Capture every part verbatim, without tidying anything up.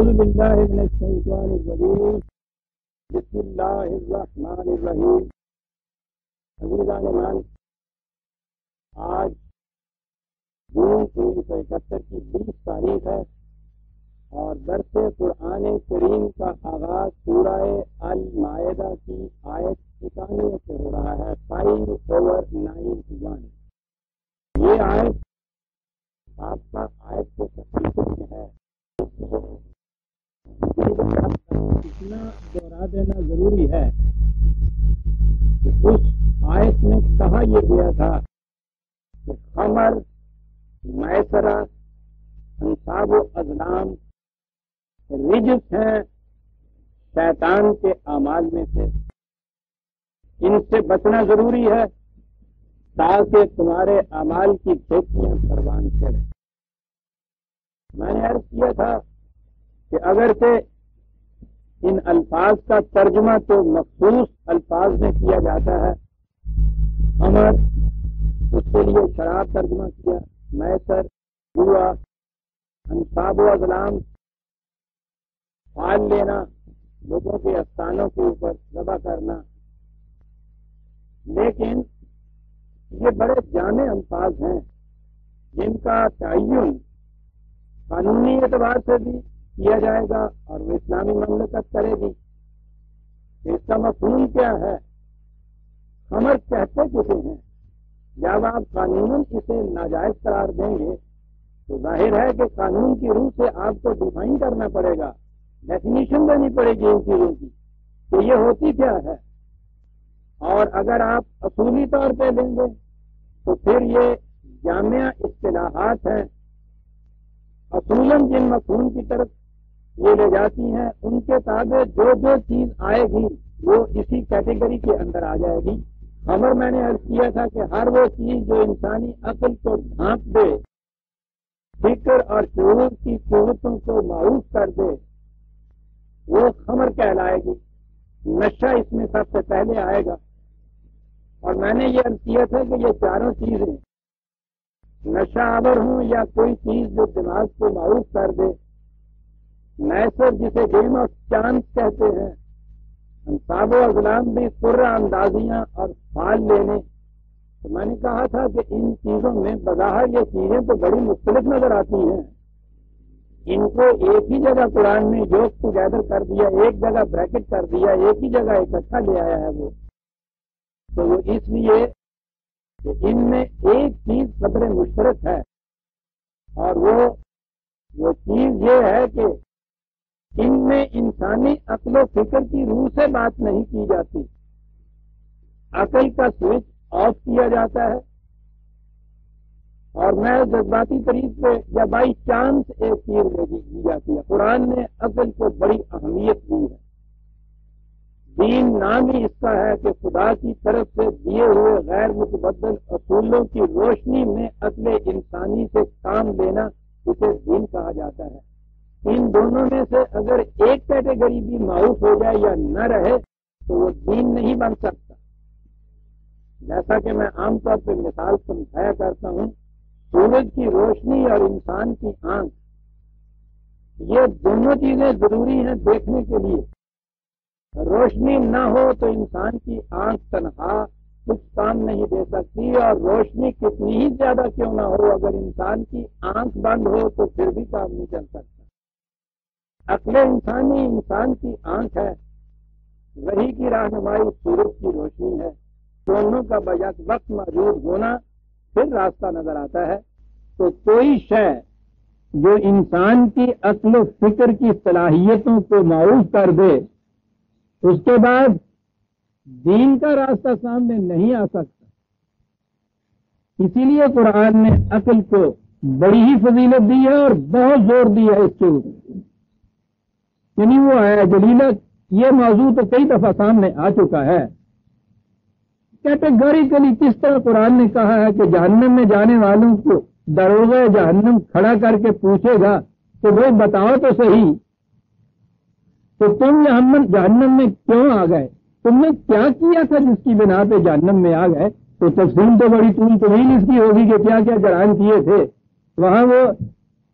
اعوذ باللہ من الشیطان الرجیم بسم اللہ الرحمن الرحیم۔ عزیزان مان، آج جون انیس سو اکہتر کی بیس تاریخ ہے اور درس قرآن کریم کا آغاز سورہ المائدہ کی آیت اکانوے سے ہو رہا ہے، فائیو اوور نائن ون۔ یہ آیت آپ کا آیت کے تفصیل میں ہے، اتنا دوہرا دینا ضروری ہے کہ اس آیت میں کہا یہ گیا تھا کہ خمر، میسرہ، انصاب و ازلام رجس ہیں شیطان کے اعمال میں سے، ان سے بچنا ضروری ہے تاکہ تمہارے اعمال کی کھیتیاں پروان چڑھیں۔ میں نے عرض کیا تھا کہ اگرچہ ان الفاظ کا ترجمہ تو مخصوص الفاظ میں کیا جاتا ہے، خمر اس کے لیے شراب ترجمہ کیا، میسر جوا، انصاب و ازلام پال لینا، لوگوں کے استانوں کے اوپر ذبح کرنا، لیکن یہ بڑے جامع الفاظ ہیں جن کا تعین قانونی اعتبار سے بھی کیا جائے گا اور وہ اسلامی مملکت کرے گی۔ اس کا مفہوم کیا ہے؟ خمر کہتے کسے ہیں؟ جب آپ قانون اسے ناجائز قرار دیں گے تو ظاہر ہے کہ قانون کی روح سے آپ کو ڈیفائن کرنا پڑے گا، ڈیفینیشن دینی پڑے گی ان چیزوں کی کہ یہ ہوتی کیا ہے۔ اور اگر آپ اصولی طور پہ لیں گے تو پھر یہ جامع اصطلاحات ہیں، اصولاً جن مفہوم کی طرف یہ لے جاتی ہیں ان کے تابع جو جو چیز آئے گی وہ اسی کیٹیگری کے اندر آ جائے گی۔ خمر میں نے عرض کیا تھا کہ ہر وہ چیز جو انسانی عقل کو ڈھانپ دے، فکر اور شعور کی قوتوں کو معروف کر دے، وہ خمر کہلائے گی۔ نشہ اس میں سب سے پہلے آئے گا، اور میں نے یہ عرض کیا تھا کہ یہ چاروں چیزیں نشہ آور ہوں یا کوئی چیز جو دماغ کو معروف کر دے، میسر جسے گیم آف چانس کہتے ہیں، انصاب و ازلام بھی قرہ اندازیاں اور فال لینے۔ تو میں نے کہا تھا کہ ان چیزوں میں بظاہر یہ چیزیں تو بڑی مختلف نظر آتی ہیں، ان کو ایک ہی جگہ قرآن نے جوک ٹوگیدر کر دیا، ایک جگہ بریکٹ کر دیا، ایک ہی جگہ اکٹھا لے آیا ہے وہ، تو وہ اس لیے کہ ان میں ایک چیز قدر مشترک ہے، اور وہ وہ چیز یہ ہے کہ ان میں انسانی عقل و فکر کی روح سے بات نہیں کی جاتی، عقل کا سوئچ آف کیا جاتا ہے اور میں جذباتی طریقے یا بائی چانس ایک چیز لے دی جاتی ہے۔ قرآن نے عقل کو بڑی اہمیت دی ہے، دین نام ہی اس کا ہے کہ خدا کی طرف سے دیے ہوئے غیر متبدل اصولوں کی روشنی میں عقل انسانی سے کام لینا اسے دین کہا جاتا ہے۔ ان دونوں میں سے اگر ایک کیٹیگری بھی معروف ہو جائے یا نہ رہے تو وہ دین نہیں بن سکتا۔ جیسا کہ میں عام طور پہ مثال سمجھایا کرتا ہوں، سورج کی روشنی اور انسان کی آنکھ، یہ دونوں چیزیں ضروری ہیں دیکھنے کے لیے۔ روشنی نہ ہو تو انسان کی آنکھ تنہا کچھ کام نہیں دے سکتی، اور روشنی کتنی ہی زیادہ کیوں نہ ہو، اگر انسان کی آنکھ بند ہو تو پھر بھی کام نہیں چل سکتا۔ عقل انسانی انسان کی آنکھ ہے، وحی کی رہنمائی سورج کی روشنی ہے، دونوں کا بیک وقت موجود ہونا پھر راستہ نظر آتا ہے۔ تو کوئی شے جو انسان کی عقل و فکر کی صلاحیتوں کو معروف کر دے، اس کے بعد دین کا راستہ سامنے نہیں آ سکتا۔ اسی لیے قرآن نے عقل کو بڑی ہی فضیلت دی ہے اور بہت زور دیا ہے اس کے اوپر، یعنی وہ ہے جلیلہ۔ یہ موضوع تو کئی دفعہ سامنے آ چکا ہے، کیٹیگوریکلی کس طرح قرآن نے کہا ہے کہ جہنم میں جانے والوں کو دروغہ جہنم کھڑا کر کے پوچھے گا کہ بھائی بتاؤ تو صحیح تو تم جہنم میں کیوں آ گئے، تم نے کیا کیا تھا جس کی بنا پہ جہنم میں آ گئے؟ تو تفصیل تو بڑی تم طویل اس کی ہوگی کہ کیا کیا جرائم کیے تھے۔ وہاں وہ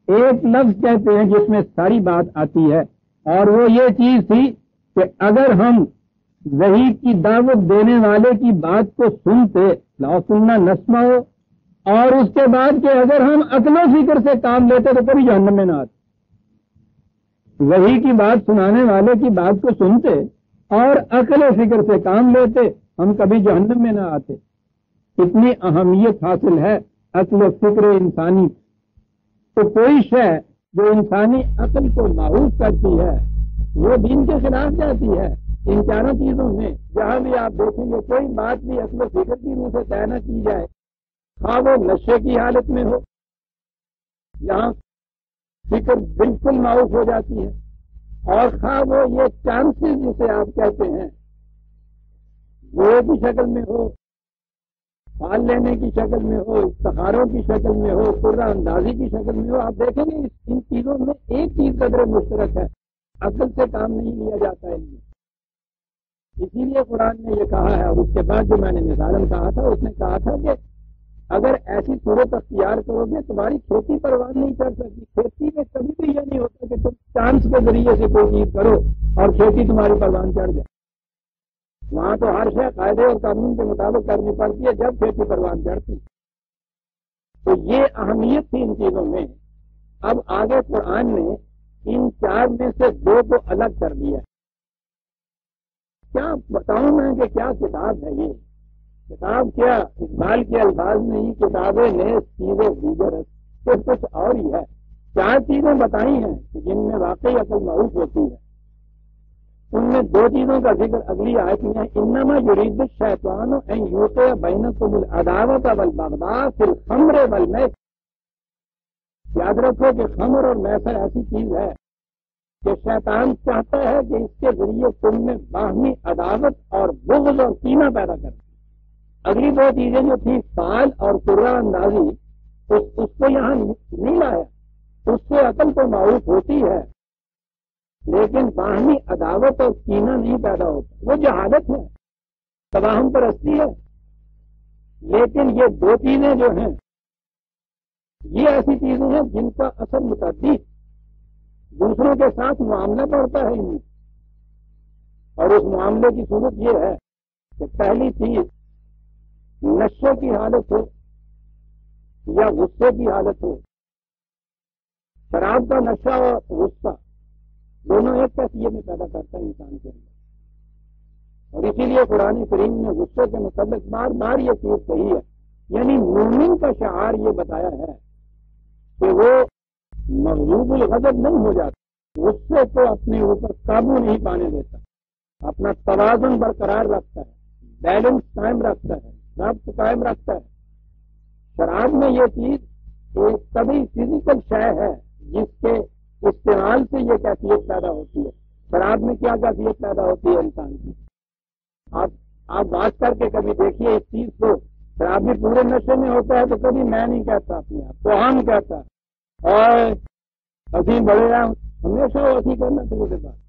ایک لفظ کہتے ہیں جس میں ساری بات آتی ہے، اور وہ یہ چیز تھی کہ اگر ہم وحی کی دعوت دینے والے کی بات کو سنتے، لا سننا نسمع ہو، اور اس کے بعد کہ اگر ہم عقل و فکر سے کام لیتے تو کبھی جہنم میں نہ آتے۔ وحی کی بات سنانے والے کی بات کو سنتے اور عقل و فکر سے کام لیتے، ہم کبھی جہنم میں نہ آتے۔ اتنی اہمیت حاصل ہے عقل و فکر انسانی۔ تو کوئی شے جو انسانی عقل کو معروف کرتی ہے وہ دین کے خلاف جاتی ہے۔ ان چاروں چیزوں میں جہاں بھی آپ دیکھیں گے کوئی بات بھی عقل و فکر کی روح سے طے نہ کی جائے، خواہ وہ نشے کی حالت میں ہو، یہاں فکر بالکل معروف ہو جاتی ہے، اور خواہ وہ یہ چانسز جسے آپ کہتے ہیں گوئے کی شکل میں ہو، پال لینے کی شکل میں ہو، استخاروں کی شکل میں ہو، قرہ اندازی کی شکل میں ہو، آپ دیکھیں گے ان چیزوں میں ایک چیز قدر مشترک ہے، عقل سے کام نہیں لیا جاتا ہے ان میں۔ اسی لیے قرآن نے یہ کہا ہے، اور اس کے بعد جو میں نے مثالن کہا تھا اس نے کہا تھا کہ اگر ایسی صورت اختیار کرو گے تمہاری کھیتی پروان نہیں کر سکتی۔ کھیتی میں کبھی بھی یہ نہیں ہوتا کہ تم چانس کے ذریعے سے کوئی چیز کرو اور کھیتی تمہاری پروان چڑھ جائے۔ وہاں تو ہر شے قاعدے اور قانون کے مطابق کرنی پڑتی ہے جب کھیتی پروان چڑھتی۔ تو یہ اہمیت تھی ان چیزوں میں۔ اب آگے قرآن نے ان چار میں سے دو کو الگ کر دیا۔ کیا بتاؤں میں کہ کیا کتاب ہے یہ؟ کتاب کیا اقبال کے الفاظ میں ہی کتابیں نئے چیزیں دیگر سے کچھ اور ہی ہے۔ چار چیزیں بتائی ہیں کہ جن میں واقعی عقل معروف ہوتی ہے، ان میں دو چیزوں کا ذکر اگلی آیت میں ہے، انما یرید الشیطان ان یوقع بینکم العداوۃ والبغضاء فی الخمر والمیسر۔ یاد رکھو کہ خمر اور میسر ایسی چیز ہے کہ شیطان چاہتا ہے کہ اس کے ذریعے تم میں باہمی عداوت اور بغض اور کینہ پیدا کرے۔ اگلی دو چیزیں جو تھی فال اور قرہ اندازی، اس, اس کو یہاں نہیں لایا، اس سے عقل تو معروف ہوتی ہے لیکن باہمی عداوت اور کینہ نہیں پیدا ہوتا، وہ جہالت ہے، تباہم پرستی ہے۔ لیکن یہ دو چیزیں جو ہیں یہ ایسی چیزیں ہیں جن کا اثر متعدد دوسروں کے ساتھ معاملہ پڑتا ہے ان میں، اور اس معاملے کی صورت یہ ہے کہ پہلی چیز نشے کی حالت ہو یا غصے کی حالت ہو۔ شراب کا نشہ اور غصہ دونوں ایک کیفیت میں پیدا کرتا ہے انسان کے اندر، اور اسی لیے قرآن کریم نے غصے کے متعلق بار بار یہ چیز کہی ہے، یعنی مومن کا شعار یہ بتایا ہے کہ وہ مغلوب الغضب نہیں ہو جاتا، غصے کو اپنے اوپر قابو نہیں پانے دیتا، اپنا توازن برقرار رکھتا ہے، بیلنس قائم رکھتا ہے، ضبط قائم رکھتا ہے۔ شراب میں یہ چیز ایک طبی فزیکل شے ہے جس کے استعمال سے یہ کیفیت پیدا ہوتی ہے۔ شراب میں کیا کیفیت پیدا ہوتی ہے انسان کی؟ آپ آپ بات کر کے کبھی دیکھیے اس چیز کو، شراب بھی پورے نشے میں ہوتا ہے تو کبھی میں نہیں کہتا اپنے آپ کو، ہم کہتا ہے، اور ابھی بڑے ہیں ہمیشہ وہ اسی کرنا شروع کے بعد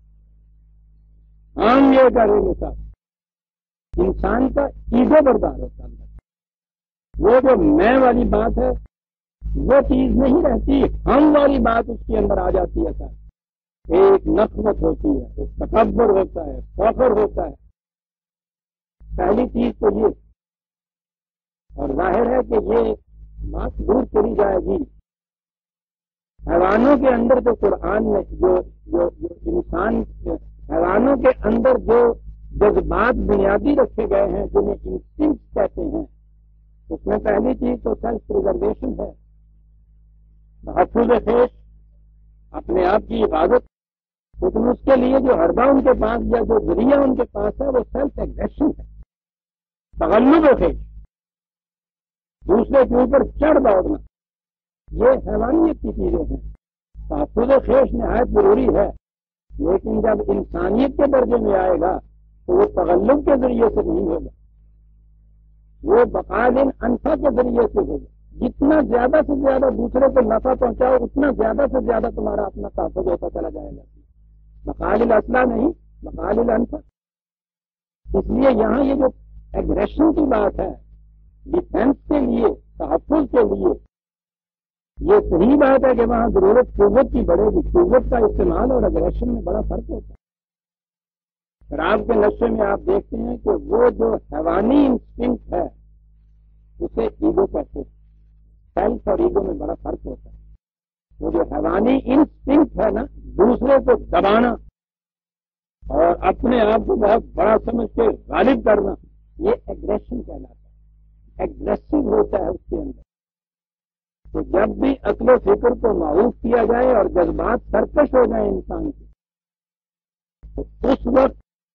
ہم یہ کریں گے سب۔ انسان کا ایگو بردار ہوتا ہے، وہ جو میں والی بات ہے وہ چیز نہیں رہتی، ہم والی بات اس کے اندر آ جاتی ہے سر۔ ایک نفرت ہوتی ہے، ایک تکبر ہوتا ہے، فخر ہوتا ہے۔ پہلی چیز تو یہ، اور ظاہر ہے کہ یہ بات دور چلی جائے گی۔ حیوانوں کے اندر جو قرآن نے جو جو, جو انسان حیوانوں کے اندر جو جذبات بنیادی رکھے گئے ہیں جنہیں انسٹنکٹ کہتے ہیں، اس میں پہلی چیز تو سیلف پریزرویشن ہے، تحفظ خیش، اپنے آپ کی حفاظت۔ لیکن اس کے لیے جو حربہ ان کے پاس یا جو ذریعہ ان کے پاس ہے وہ سیلف ایگریشن ہے، تغلب خیش، دوسرے کے اوپر چڑھ دوڑنا، یہ حیوانیت کی چیزیں ہیں۔ تحفظ خیش نہایت ضروری ہے، لیکن جب انسانیت کے درجے میں آئے گا تو وہ تغلب کے ذریعے سے نہیں ہوگا، وہ بقال انفع کے ذریعے سے ہوگا۔ جتنا زیادہ سے زیادہ دوسرے کو نفع پہنچاؤ اتنا زیادہ سے زیادہ تمہارا اپنا تحفظ ہوتا چلا جائے گا، بقال الاسلح نہیں، بقال الانفع۔ اس لیے یہاں یہ جو ایگریشن کی بات ہے، ڈیفینس کے لیے، تحفظ کے لیے، یہ صحیح بات ہے کہ وہاں ضرورت قوت کی بڑھے گی، قوت کا استعمال اور اگریشن میں بڑا فرق ہوتا ہے۔ شراب کے نشے میں آپ دیکھتے ہیں کہ وہ جو حیوانی انسٹنکٹ ہے اسے ایگو کہتے ہیں، سیلف اور ایگو میں بڑا فرق ہوتا ہے۔ وہ جو حیوانی انسٹنکٹ ہے نا، دوسرے کو دبانا اور اپنے آپ کو بہت بڑا سمجھ کے غالب کرنا، یہ ایگریشن کہلاتا ہے، ایگریسو ہوتا ہے اس کے اندر۔ تو جب بھی عقل و فکر کو معروف کیا جائے اور جذبات سرکش ہو جائیں انسان کے، تو اس وقت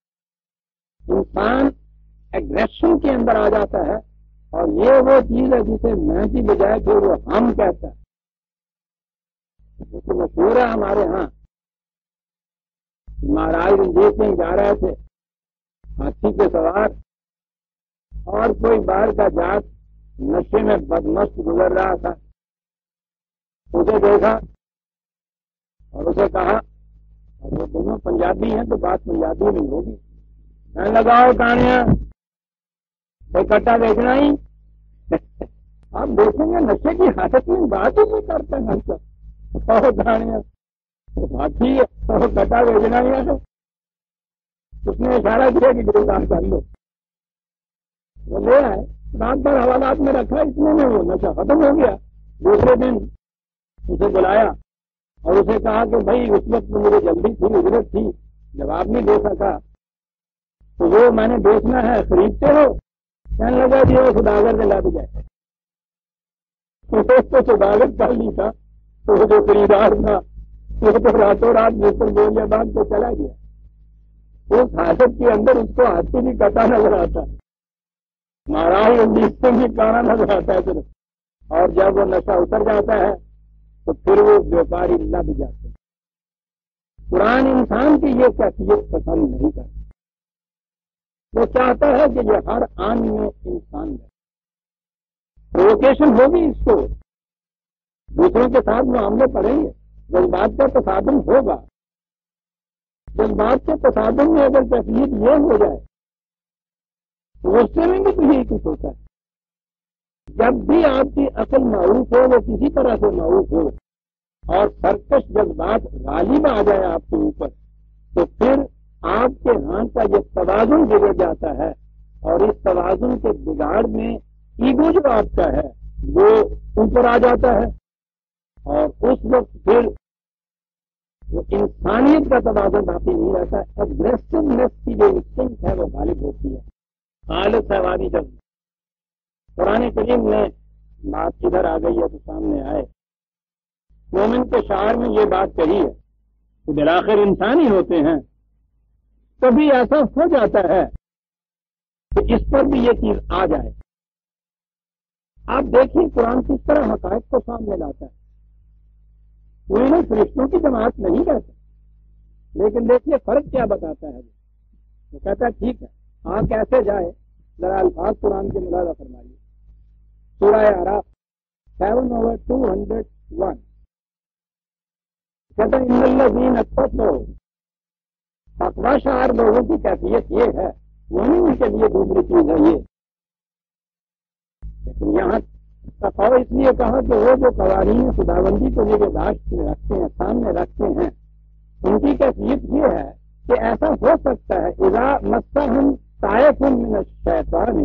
انسان ایگریشن کے اندر آ جاتا ہے، اور یہ وہ چیز ہے جسے میں کی بجائے پھر وہ ہم کہتا ہے۔ تو مشہور ہے ہمارے ہاں، مہاراج رنجیت سنگھ جا رہے تھے ہاتھی کے سوار، اور کوئی باہر کا جات نشے میں بدمست گزر رہا تھا، اسے دیکھا اور اسے کہا، اور وہ دونوں پنجابی ہیں تو بات پنجابی میں ہوگی، میں لگاؤ کہانیاں کوئی کٹا بیچنا ہی۔ آپ دیکھیں گے نشے کی حالت میں بات ہی نہیں کرتے ہیں سب کہانیاں ہاتھی اور کٹا بیچنا ہی ہے۔ اس نے اشارہ کیا کہ گرفتار کر لو، وہ لے آئے، رات بھر حوالات میں رکھا، اتنے میں وہ نشہ ختم ہو گیا۔ دوسرے دن اسے بلایا اور اسے کہا کہ بھائی اس وقت مجھے جلدی تھی، اجرت تھی، جواب نہیں دے سکا، تو وہ میں نے بیچنا ہے، خریدتے ہو؟ کہنے لگا جی وہ سوداگر سے لد گئے، تو سوداگر کر لی تھا، تو وہ جو خریدار تھا وہ تو راتوں رات مستر گولیا باغ کو چلا گیا۔ اس حالت کے اندر اس کو ہاتھی بھی کٹا نظر آتا ہے، مہاراج رنجیت سنگھ بھی کانا نظر آتا ہے صرف، اور جب وہ نشہ اتر جاتا ہے تو پھر وہ بیوپاری لد جاتے ہیں۔ قرآن انسان کی یہ کیفیت پسند نہیں کرتا، وہ چاہتا ہے کہ یہ ہر آن میں انسان ہے۔ پرووکیشن ہوگی اس کو، دوسروں کے ساتھ معاملے پڑیں گے، جذبات کا تصادم ہوگا، جذبات کے تصادم میں اگر کیفیت یہ ہو جائے تو غصے میں بھی تو یہی کچھ ہوتا ہے۔ جب بھی آپ کی عقل معروف ہو، وہ کسی طرح سے معروف ہو، اور سرکش جذبات غالب آ جائے آپ کے اوپر، تو پھر آپ کے ہاں کا یہ توازن بگڑ جاتا ہے، اور اس توازن کے بگاڑ میں ایگو جو آپ کا ہے وہ اوپر آ جاتا ہے، اور اس وقت پھر وہ انسانیت کا توازن باقی نہیں رہتا، ایگریسونیس کی جو انسٹنکٹ ہے وہ غالب ہوتی ہے، خالص حیوانی جذبہ۔ قرآن کریم میں بات ادھر آ گئی ہے تو سامنے آئے، مومن کے شعر میں یہ بات کہی ہے کہ بالآخر انسان ہی ہوتے ہیں۔ کبھی ایسا ہو جاتا ہے کہ اس پر بھی یہ چیز آ جائے۔ آپ دیکھیں قرآن کس طرح حقائق کو سامنے لاتا ہے، کوئی نہ فرشتوں کی جماعت نہیں کہتا، لیکن دیکھیے فرق کیا بتاتا ہے، وہ کہتا ہے ٹھیک ہے آ کیسے جائے، ذرا الفاظ قرآن کے ملاحظہ فرمائیے۔ سورہ اعراف seven over two hundred one کہتا ہے ان الذین اتقوا، تقویٰ شعار لوگوں کی کیفیت یہ ہے، وہ نہیں ان کے لیے دوسری چیز ہے یہ، لیکن یہاں تقویٰ اس لیے کہا کہ وہ جو قوانین خداوندی کو یہ داشت میں رکھتے ہیں، سامنے رکھتے ہیں، ان کی کیفیت یہ ہے کہ ایسا ہو سکتا ہے اذا مسہم طائف من الشیطان،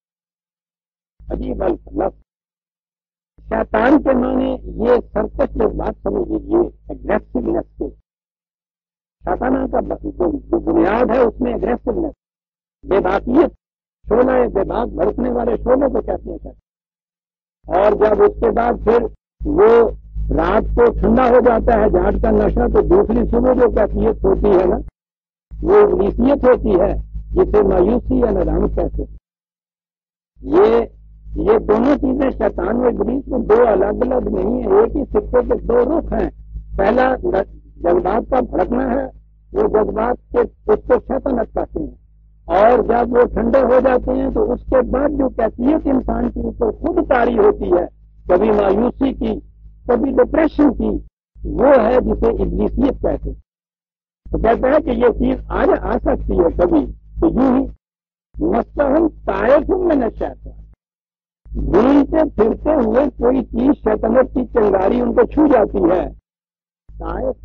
عجیب الفاظ، شیطان کے معنی یہ سرکش جذبات سمجھ لیجیے، اگریسونیس سے، شیطانہ کا جو بنیاد ہے اس میں اگریسونیس، بے باقیت، شعلہ بے باک بھڑکنے والے شعلے کو کہتے ہیں۔ اور جب اس کے بعد پھر وہ رات کو ٹھنڈا ہو جاتا ہے جھاٹ کا نشہ، تو دوسری صبح جو کیفیت ہوتی ہے نا وہ ابلیسیت ہوتی ہے، جسے مایوسی یا ندامت کہتے ہیں۔ یہ یہ دونوں چیزیں شیطان و ابلیس میں دو الگ الگ نہیں ہیں، ایک ہی سکے کے دو رخ ہیں۔ پہلا جذبات کا بھڑکنا ہے، وہ جذبات کے اس کو شیطنت کہتے ہیں، اور جب وہ ٹھنڈے ہو جاتے ہیں تو اس کے بعد جو کیفیت انسان کی اوپر خود طاری ہوتی ہے، کبھی مایوسی کی، کبھی ڈپریشن کی، وہ ہے جسے ابلیسیت کہتے ہیں۔ تو کہتا ہے کہ یہ چیز آج آ سکتی ہے کبھی، تو یوں ہی مسہم طائف من الشیطان، بھول گھومتے پھرتے ہوئے کوئی چیز شیطنت کی چنگاری ان کو چھو جاتی ہے، شاید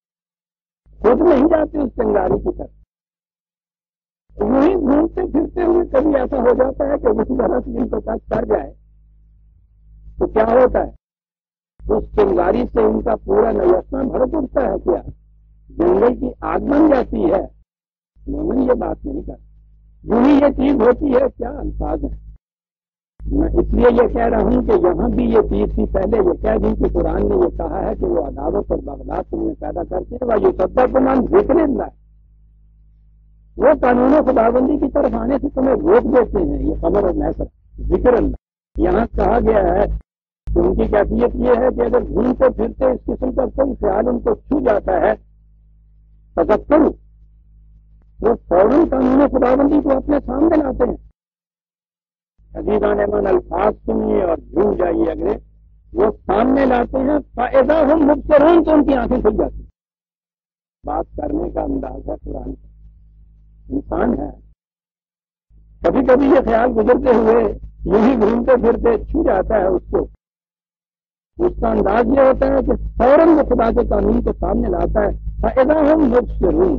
خود نہیں جاتے اس چنگاری کی طرف، یوں ہی گھومتے پھرتے ہوئے کبھی ایسا ہو جاتا ہے کہ وہ ذرا سی ان کو ٹچ کر جائے تو کیا ہوتا ہے، اس چنگاری سے ان کا پورا نجسنا بھڑک اٹھتا ہے، کیا جنگل کی آگ بن جاتی ہے۔ مومن یہ بات نہیں کرتا، یوں ہی یہ چیز ہوتی ہے، کیا الفاظ ہیں۔ میں اس لیے یہ کہہ رہا ہوں کہ یہاں بھی یہ چیز تھی، پہلے یہ کہہ دوں کہ قرآن نے یہ کہا ہے کہ وہ عداوت اور بغضاء تم میں پیدا کرتے ہیں، وہ یہ سدا کمان ذکر اللہ، وہ قانون و خدابندی کی طرف آنے سے تمہیں روک دیتے ہیں، یہ خبر اور محسر ذکر اللہ۔ یہاں کہا گیا ہے کہ ان کی کیفیت یہ ہے کہ اگر گھومتے پھرتے اس قسم کا کوئی خیال ان کو چھو جاتا ہے، تذکر، وہ فوراً قانون خدابندی کو اپنے سامنے لاتے ہیں۔ عزیزان من الفاظ سنیے اور جھوم جائیے، اگلے وہ سامنے لاتے ہیں، فائدہ ہم مبصرون، تو ان کی آنکھیں کھل جاتی ہیں۔ بات کرنے کا انداز ہے قرآن کا، انسان ہے، کبھی کبھی یہ خیال گزرتے ہوئے یوں ہی گھومتے پھرتے چھو جاتا ہے اس کو، اس کا انداز یہ ہوتا ہے کہ فوراً وہ خدا کے قانون کو سامنے لاتا ہے، فائدہ ہم مبصرون،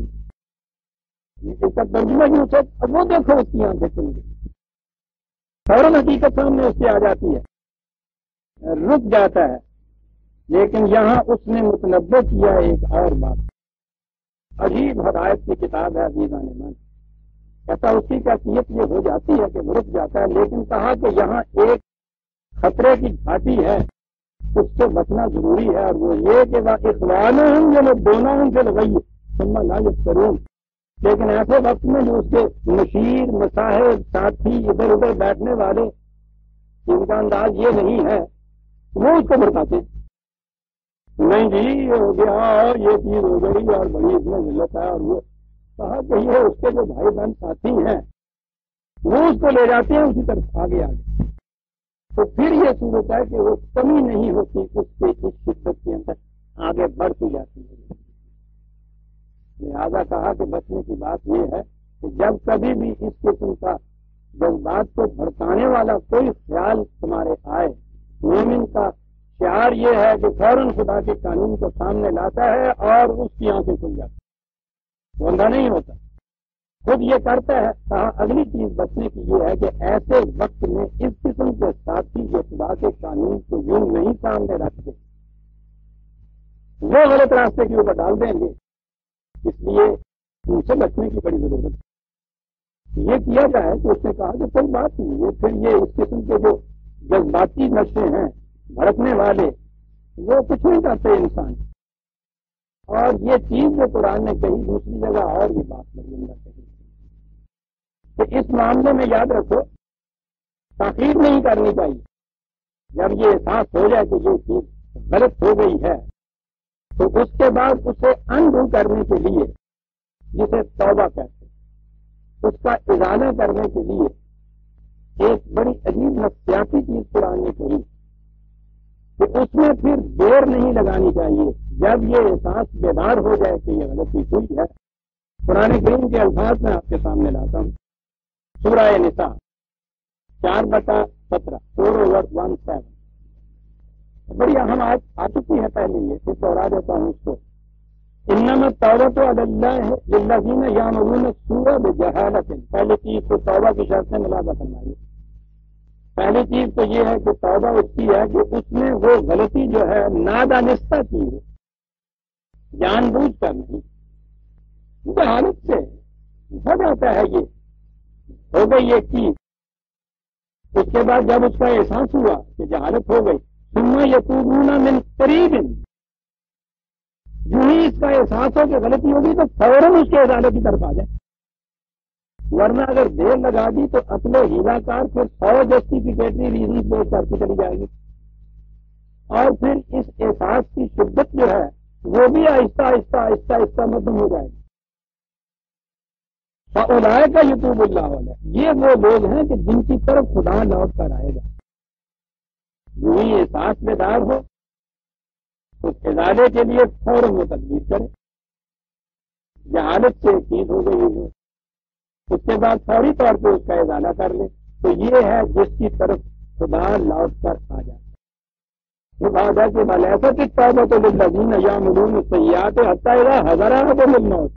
اس کا ترجمہ یہ ہوتا ہے اب وہ دیکھو اس کی آنکھیں کھل گئی، فوراً حقیقت سامنے اس سے آ جاتی ہے، رک جاتا ہے۔ لیکن یہاں اس نے متنبع کیا ایک اور بات، عجیب ہدایت کی کتاب ہے عزیزان من، ایسا اس کی کیفیت یہ ہو جاتی ہے کہ وہ رک جاتا ہے، لیکن کہا کہ یہاں ایک خطرے کی گھاٹی ہے، اس سے بچنا ضروری ہے، اور وہ یہ کہ وہ اخوانہم یلدونہم فی الغی ثم لا یبصرون، لیکن ایسے وقت میں جو اس کے مشیر، مصاحب، ساتھی، ادھر ادھر بیٹھنے والے، ان کا انداز یہ نہیں ہے، وہ اس کو بھڑکاتے ہیں، نہیں جی یہ ہو گیا اور یہ چیز ہو گئی اور بڑی اس میں ذلت ہے، اور وہ کہا کہ یہ اس کے جو بھائی بہن ساتھی ہیں وہ اس کو لے جاتے ہیں اسی طرف آگے آگے، تو پھر یہ صورت ہے کہ وہ کمی نہیں ہوتی اس کے اس شدت کے اندر آگے بڑھتی جاتی ہے۔ لہٰذا کہا کہ بچنے کی بات یہ ہے کہ جب کبھی بھی اس قسم کا جذبات کو بھڑکانے والا کوئی خیال تمہارے آئے، مومن کا شعار یہ ہے کہ فوراً خدا کے قانون کو سامنے لاتا ہے اور اس کی آنکھیں کھل جاتی، وہ اندھا نہیں ہوتا، خود یہ کرتا ہے۔ کہا اگلی چیز بچنے کی یہ ہے کہ ایسے وقت میں اس قسم کے ساتھی جو خدا کے قانون کو یوں نہیں سامنے رکھتے، وہ غلط راستے کے اوپر ڈال دیں گے، اس لیے ان سے بچنے کی بڑی ضرورت ہے۔ یہ کیا جائے تو اس نے کہا کہ کوئی بات نہیں ہے، پھر یہ اس قسم کے جو جذباتی نشے ہیں بھڑکنے والے، وہ کچھ نہیں کرتے انسان، اور یہ چیز جو قرآن نے کہی دوسری جگہ اور یہ بات بڑی عمدہ کہی کہ اس معاملے میں یاد رکھو تاخیر نہیں کرنی چاہیے، جب یہ احساس ہو جائے کہ یہ چیز غلط ہو گئی ہے تو اس کے بعد اسے انڈو کرنے کے لیے، جسے توبہ کہتے ہیں، اس کا ازالہ کرنے کے لیے ایک بڑی عجیب نفسیاتی چیز قرآن نے کہی کہ اس میں پھر دیر نہیں لگانی چاہیے، جب یہ احساس بیدار ہو جائے کہ یہ غلطی ہوئی ہے۔ قرآن کریم کے الفاظ میں آپ کے سامنے لاتا ہوں، سورہ نساء چار بٹا سترہ، فور اوور ون سیون، بڑی اہم آج آ چکی ہے پہلے، یہ پھر دوہرا دیتا ہوں اس کو۔ انما التوبۃ علی اللہ للذین یعملون السوء بجہالۃ، پہلی چیز تو توبہ کی شرط میں ملاحظہ فرمائیے، پہلی چیز تو یہ ہے کہ توبہ اس کی ہے کہ اس میں وہ غلطی جو ہے نادانستہ کی ہو، جان بوجھ کر نہیں، جہالت سے ہو جاتا ہے، یہ ہو گئی ایک چیز، اس کے بعد جب اس کا احساس ہوا کہ جہالت ہو گئی، ثم یتوبون من قریب، جو ہی اس کا احساس ہو کہ غلطی ہوگی تو فوراً اس کے ازالے کی طرف آ جائے، ورنہ اگر دیر لگا دی تو اصل ہیلا کار پھر سو جسٹیفکیٹری ریزن پیش کرتی چلی جائے گی، اور پھر اس احساس کی شدت جو ہے وہ بھی آہستہ آہستہ آہستہ آہستہ مدم ہو جائے گی۔ فَأُولَٰئِکَ یتوب اللہ علیہ، یہ وہ لوگ ہیں کہ جن کی طرف خدا لوٹ کر آئے گا، جو ہی احساس بیدار ہو اس ازالے کے لیے فوراً وہ تدبیر کرے، جہالت سے ایک چیز ہو گئی ہے اس کے بعد فوری طور پہ اس کا ازالہ کر لے، تو یہ ہے جس کی طرف خدا لوٹ کر آ جاتا ہے۔ یہ بات ہے کہ ولیست التوبۃ للذین یعملون السیئات حتی اذا حضر احدهم الموت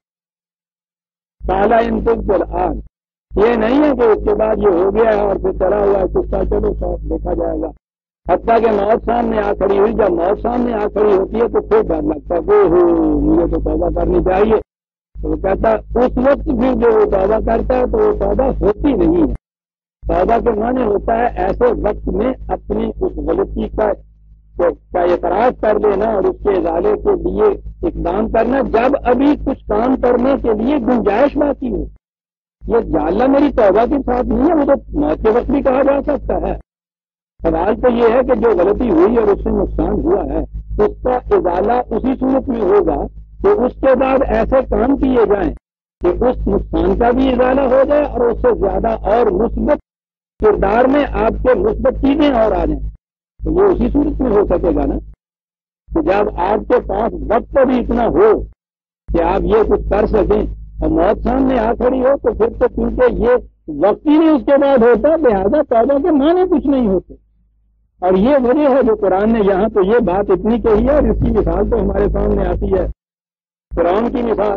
قال ان تبت الآن، یہ نہیں ہے کہ اس کے بعد یہ ہو گیا ہے اور پھر چلا ہوا ہے کتا چلو سب دیکھا جائے گا، حتیٰ کہ موت سامنے آ کھڑی ہوئی، جب موت سامنے آ کھڑی ہوتی ہے تو پھر ڈر لگتا ہے کہ ہو مجھے تو توبہ کرنی چاہیے، تو وہ کہتا ہے اس وقت پھر جو وہ توبہ کرتا ہے تو وہ توبہ ہوتی نہیں ہے۔ توبہ کے معنی ہوتا ہے ایسے وقت میں اپنی اس غلطی کا کا اعتراف کر لینا اور اس کے ازالے کے لیے اقدام کرنا جب ابھی کچھ کام کرنے کے لیے گنجائش باقی ہو۔ یہ جاللہ میری توبہ کے ساتھ نہیں ہے، وہ تو موت کے وقت بھی کہا جا سکتا ہے۔ سوال تو یہ ہے کہ جو غلطی ہوئی اور اس سے نقصان ہوا ہے اس کا ازالہ اسی صورت میں ہوگا کہ اس کے بعد ایسے کام کیے جائیں کہ اس نقصان کا بھی ازالہ ہو جائے اور اس سے زیادہ اور مثبت کردار میں آپ کے مثبت چیزیں اور آ جائیں، تو یہ اسی صورت میں ہو سکے گا نا کہ جب آپ کے پاس وقت بھی اتنا ہو کہ آپ یہ کچھ کر سکیں اور موت سامنے آ کھڑی ہو تو پھر تو کیونکہ یہ وقت ہی نہیں اس کے بعد ہوتا، لہذا توبہ کے معنی کچھ نہیں ہوتے۔ اور یہ وجہ ہے جو قرآن نے یہاں تو یہ بات اتنی کہی ہے اور اس کی مثال تو ہمارے سامنے آتی ہے، قرآن کی مثال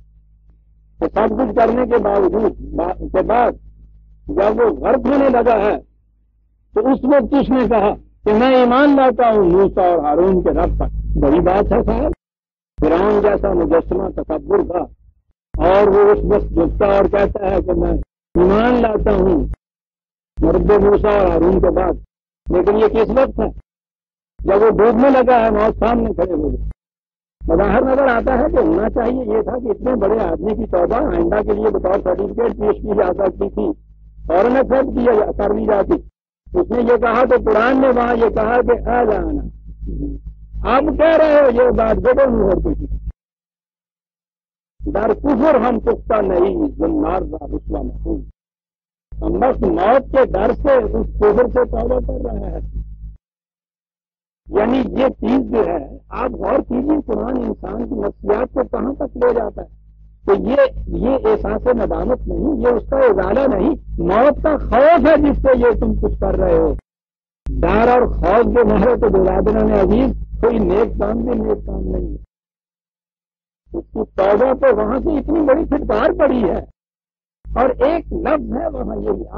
کہ سب کچھ کرنے کے باوجود کے بعد جب وہ غرق ہونے لگا ہے تو اس وقت اس نے کہا کہ میں ایمان لاتا ہوں موسیٰ اور ہارون کے رب پر۔ بڑی بات ہے صاحب، فرعون جیسا مجسمہ تکبر کا، اور وہ اس وقت جھکتا اور کہتا ہے کہ میں ایمان لاتا ہوں رب موسیٰ اور ہارون کے بعد، لیکن یہ کس وقت ہے جب وہ ڈوبنے لگا ہے، موت سامنے کھڑے ہو گئے۔ بظاہر نظر آتا ہے کہ ہونا چاہیے یہ تھا کہ اتنے بڑے آدمی کی توبہ آئندہ کے لیے بطور سرٹیفکیٹ پیش کی جا سکتی تھی، فوراً ایکسپٹ کیا کر لی جاتی۔ اس نے یہ کہا تو قرآن نے وہاں یہ کہا کہ آ جانا، اب کہہ رہے ہو یہ بات گڑوں میں اور کچھ در کفر ہم پختہ نہیں زنار دا رسوا محفوظ، ہم بس موت کے ڈر سے اس کفر سے توبہ کر رہے ہیں۔ یعنی یہ چیز جو ہے آپ غور کیجیے، قرآن انسان کی نفسیات کو کہاں تک لے جاتا ہے تو یہ یہ احساس ندامت نہیں، یہ اس کا ازالہ نہیں، موت کا خوف ہے جس سے یہ تم کچھ کر رہے ہو۔ ڈر اور خوف جو مارے تو برادران عزیز کوئی نیک کام بھی نیک کام نہیں ہے۔ اس کی توبہ تو وہاں سے اتنی بڑی پھٹکار پڑی ہے اور ایک لفظ ہے وہاں یہی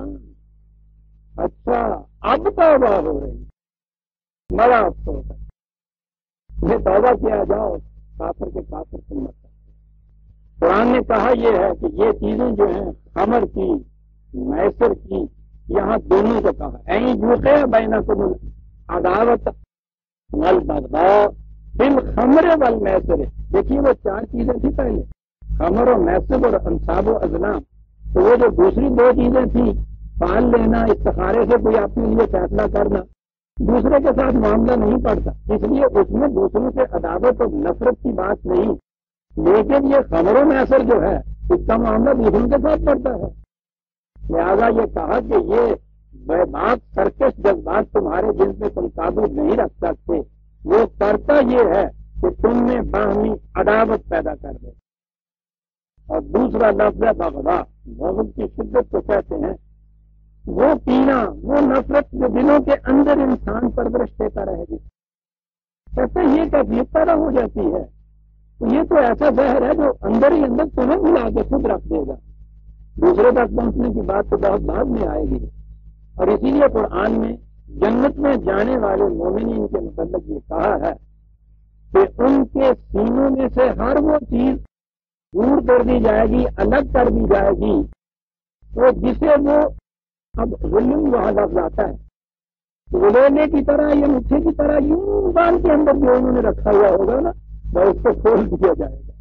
اللہ، اچھا اب توبہ ہو رہی ہے، بڑا افسوس ہے، یہ توبہ کیا جاؤ کافر کے کافر سنت۔ قرآن نے کہا یہ ہے کہ یہ چیزیں جو ہیں خمر کی میسر کی، یہاں دونوں کو کہا این یوقع بینکم العداوۃ والبغضاء فی الخمر والمیسر۔ دیکھیے وہ چار چیزیں تھیں پہلے، خمر و میسر اور انصاب و ازلام، تو وہ جو دوسری دو چیزیں تھیں پال لینا، استخارے سے کوئی اپنے لیے فیصلہ کرنا، دوسرے کے ساتھ معاملہ نہیں پڑتا، اس لیے اس میں دوسروں سے عداوت اور نفرت کی بات نہیں، لیکن یہ خمر و میسر جو ہے اس کا معاملہ دوسروں کے ساتھ پڑتا ہے۔ لہذا یہ کہا کہ یہ بے باک سرکش جذبات تمہارے دل میں تم قابو نہیں رکھ سکتے، وہ کرتا یہ ہے کہ تم میں باہمی عداوت پیدا کر دے۔ اور دوسرا لفظ ہے بغضا، بغض کی شدت کو کہتے ہیں وہ پینا، وہ نفرت جو دلوں کے اندر انسان پرورش دیتا رہے گی، کہتے ہیں یہ کیفیت پیدا ہو جاتی ہے، تو یہ تو ایسا زہر ہے جو اندر ہی اندر تمہیں ملا کے خود رکھ دے گا، دوسرے تک پہنچنے کی بات تو بہت بعد میں آئے گی۔ اور اسی لیے قرآن میں جنت میں جانے والے مومنین کے متعلق یہ کہا ہے کہ ان کے سینوں میں سے ہر وہ چیز دور کر دی جائے گی، الگ کر دی جائے گی، تو جسے وہ اب غلم وہاں لفظ آتا ہے، غلینے کی طرح یا مٹھے کی طرح یوں بال کے اندر جو انہوں نے رکھا ہوا ہوگا نا وہ اس کو کھول دیا جائے گا۔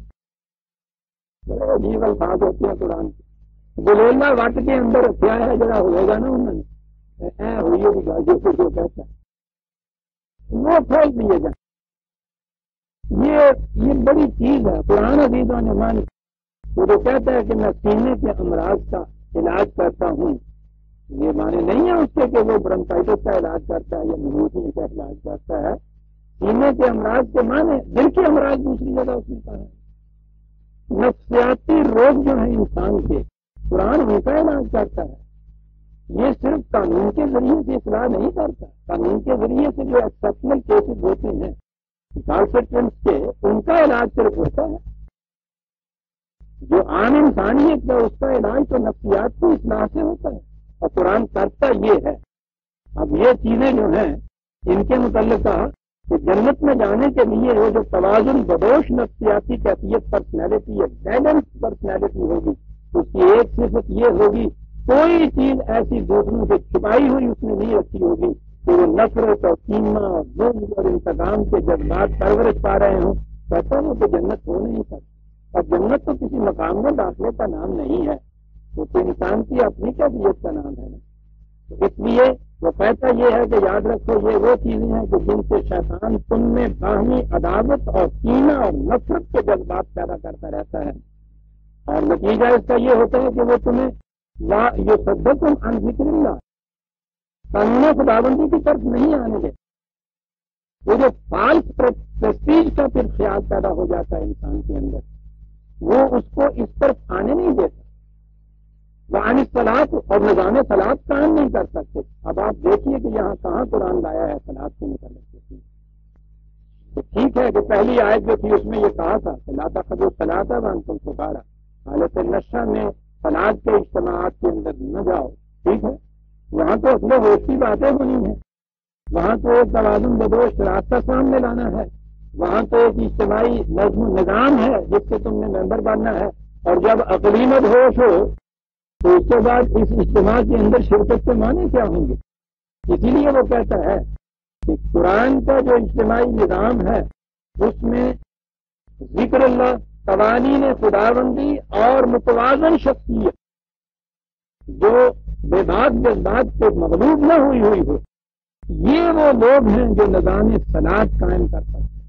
بڑے عجیب الفاظ ہوتے ہیں قرآن کے، گلیلا وٹ کے اندر کیا ہے جڑا ہوگا نا انہوں نے اے ہوئی ہوگی گا جو کچھ کہتا ہے وہ کھول دیے جائیں۔ یہ یہ بڑی چیز ہے، قرآن عزیزوں نے مان وہ جو کہتا ہے کہ میں سینے کے امراض کا علاج کرتا ہوں، یہ معنی نہیں ہے اس کے کہ وہ برنکائٹس کا علاج کرتا ہے یا نمونیا کا علاج کرتا ہے، سینے کے امراض کے معنی دل کے امراض دوسری جگہ اس نے کہا ہے، نفسیاتی روگ جو ہیں انسان کے قرآن ان کا علاج کرتا ہے۔ یہ صرف قانون کے ذریعے سے اصلاح نہیں کرتا. قانون کے ذریعے سے جو ایکسپشنل کیسز ہوتے ہیں ریکالسٹرنٹس کے، ان کا علاج صرف ہوتا ہے. جو عام انسانیت ہے اس کا علاج تو نفسیات کی اصلاح سے ہوتا ہے، اور قرآن کرتا یہ ہے. اب یہ چیزیں جو ہیں ان کے متعلق کہا کہ جنت میں جانے کے لیے وہ جو توازن بدوش نفسیاتی کیفیت پرسنالٹی ہے، بیلنس پرسنالٹی ہوگی، اس کی ایک صفت یہ ہوگی کوئی چیز ایسی دوسروں سے چھپائی ہوئی اس نے نہیں رکھی ہوگی کہ وہ نفرت اور کینہ اور ظلم اور انتقام کے جذبات پرورش پا رہے ہوں. کہتا وہ تو جنت ہو نہیں سکتی. اور جنت تو کسی مقام میں داخلے کا نام نہیں ہے، وہ تو انسان کی اپنی کیفیت کا نام ہے. تو اس لیے وہ کہتا یہ ہے کہ یاد رکھو یہ وہ چیزیں ہیں کہ جن سے شیطان تم میں باہمی عداوت اور کینہ اور نفرت کے جذبات پیدا کرتا رہتا ہے، اور نتیجہ اس کا یہ ہوتا ہے کہ وہ تمہیں لا یصدکم عن ذکر اللہ، قانون خداوندی کی طرف نہیں آنے دے. وہ جو فالس پریسٹیج کا پھر خیال پیدا ہو جاتا ہے انسان کے اندر، وہ اس کو اس طرف آنے نہیں دیتا. وہ عن الصلاۃ اور نظام صلاۃ قائم نہیں کر سکتے. اب آپ دیکھیے کہ یہاں کہاں قرآن لایا ہے صلاۃ کے متعلق. تو ٹھیک ہے کہ پہلی آیت جو تھی اس میں یہ کہا تھا کہ لا تقربوا الصلاۃ وانتم سکارى، حالت نشہ میں صلاۃ کے اجتماعات کے اندر نہ جاؤ. ٹھیک ہے، وہاں تو اصل ہوش کی باتیں بنی ہیں، وہاں تو ایک توازن بدوش راستہ سامنے لانا ہے، وہاں تو ایک اجتماعی نظم و نظام ہے جس سے تم نے ممبر بننا ہے. اور جب عقلی مدہوش ہو تو اس کے بعد اس اجتماع کے اندر شرکت کے معنی کیا ہوں گے؟ اسی لیے وہ کہتا ہے کہ قرآن کا جو اجتماعی نظام ہے اس میں ذکر اللہ، قوانین خداوندی اور متوازن شخصیت جو بے باک جذبات سے مغلوب نہ ہوئی ہوئی ہو، یہ وہ لوگ ہیں جو نظام صلاۃ قائم کر سکتے ہیں.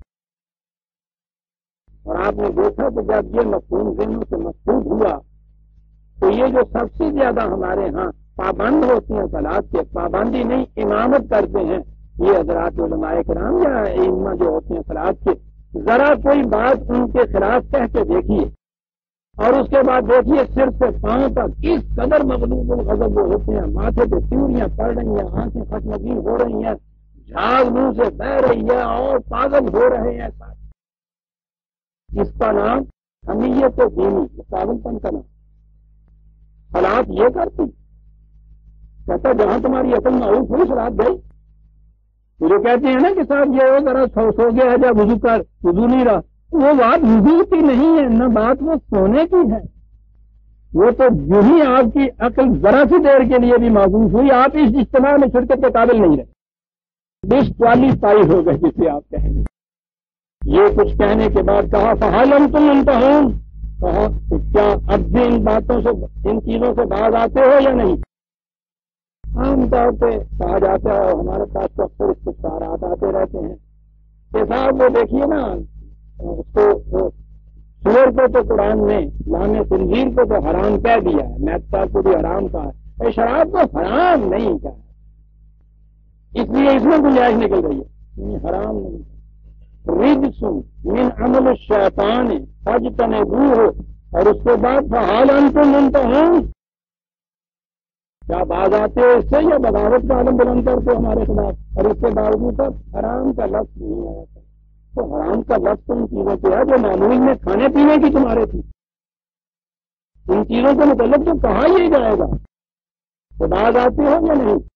اور آپ نے دیکھا کہ جب یہ مفہوم ذہنوں سے مفقود ہوا تو یہ جو سب سے زیادہ ہمارے ہاں پابند ہوتے ہیں صلاۃ کے، پابندی نہیں امامت کرتے ہیں یہ حضرات علماء کرام یا ائمہ جو ہوتے ہیں صلاۃ کے، ذرا کوئی بات ان کے خلاف کہہ کے دیکھیے اور اس کے بعد دیکھیے سر سے پاؤں تک اس قدر مغلوب الغضب وہ ہوتے ہیں، ماتھے پہ تیوریاں پڑ رہی ہیں، آنکھیں خشمگین ہو رہی ہیں، جھاگ منہ سے بہ رہی ہے اور پاگل ہو رہے ہیں. اس کا نام حمیت دینی، پاگل پن کا نام. صلاۃ یہ کرتی، کہتا جہاں تمہاری عقل معروف ہوئی صلاۃ گئی. جو کہتے ہیں نا کہ صاحب یہ ذرا سو سو گیا ہے جب وضو کر، وضو نہیں رہا، وہ بات وضو کی نہیں ہے، نہ بات وہ سونے کی ہے. وہ تو جو ہی آپ کی عقل ذرا سی دیر کے لیے بھی معذوف ہوئی، آپ اس اجتماع میں شرکت کے قابل نہیں رہے، ڈسکوالیفائی ہو گئے جسے آپ کہیں گے. یہ کچھ کہنے کے بعد کہا فہل انتم منتہون، کہا کہ کیا اب بھی ان باتوں سے، ان چیزوں سے باز آتے ہو یا نہیں؟ عام طور پہ کہا جاتا ہے اور ہمارے پاس تو اکثر استفسارات آتے رہتے ہیں کہ صاحب وہ دیکھیے نا اس کو سور کو تو قرآن نے لام خنزیر کو تو حرام کہہ دیا ہے، میتا کو بھی حرام کہا ہے، شراب کو حرام نہیں کہا ہے، اس لیے اس میں گنجائش نکل رہی ہے، حرام نہیں. رجس من عمل الشیطان فاجتنبوہ، اور اس کے بعد فہل انتم منتہون، کیا باز آتے ہو اس سے یا بغاوت کا عالم بلند کرتے ہو ہمارے خلاف؟ اور اس کے باوجود تک حرام کا لفظ نہیں آیا تھا. تو حرام کا لفظ ان چیزوں پہ ہے جو معمول میں کھانے پینے کی تمہارے تھی، ان چیزوں کے متعلق تو کہا ہی جائے گا. تو باز آتے ہو یا نہیں؟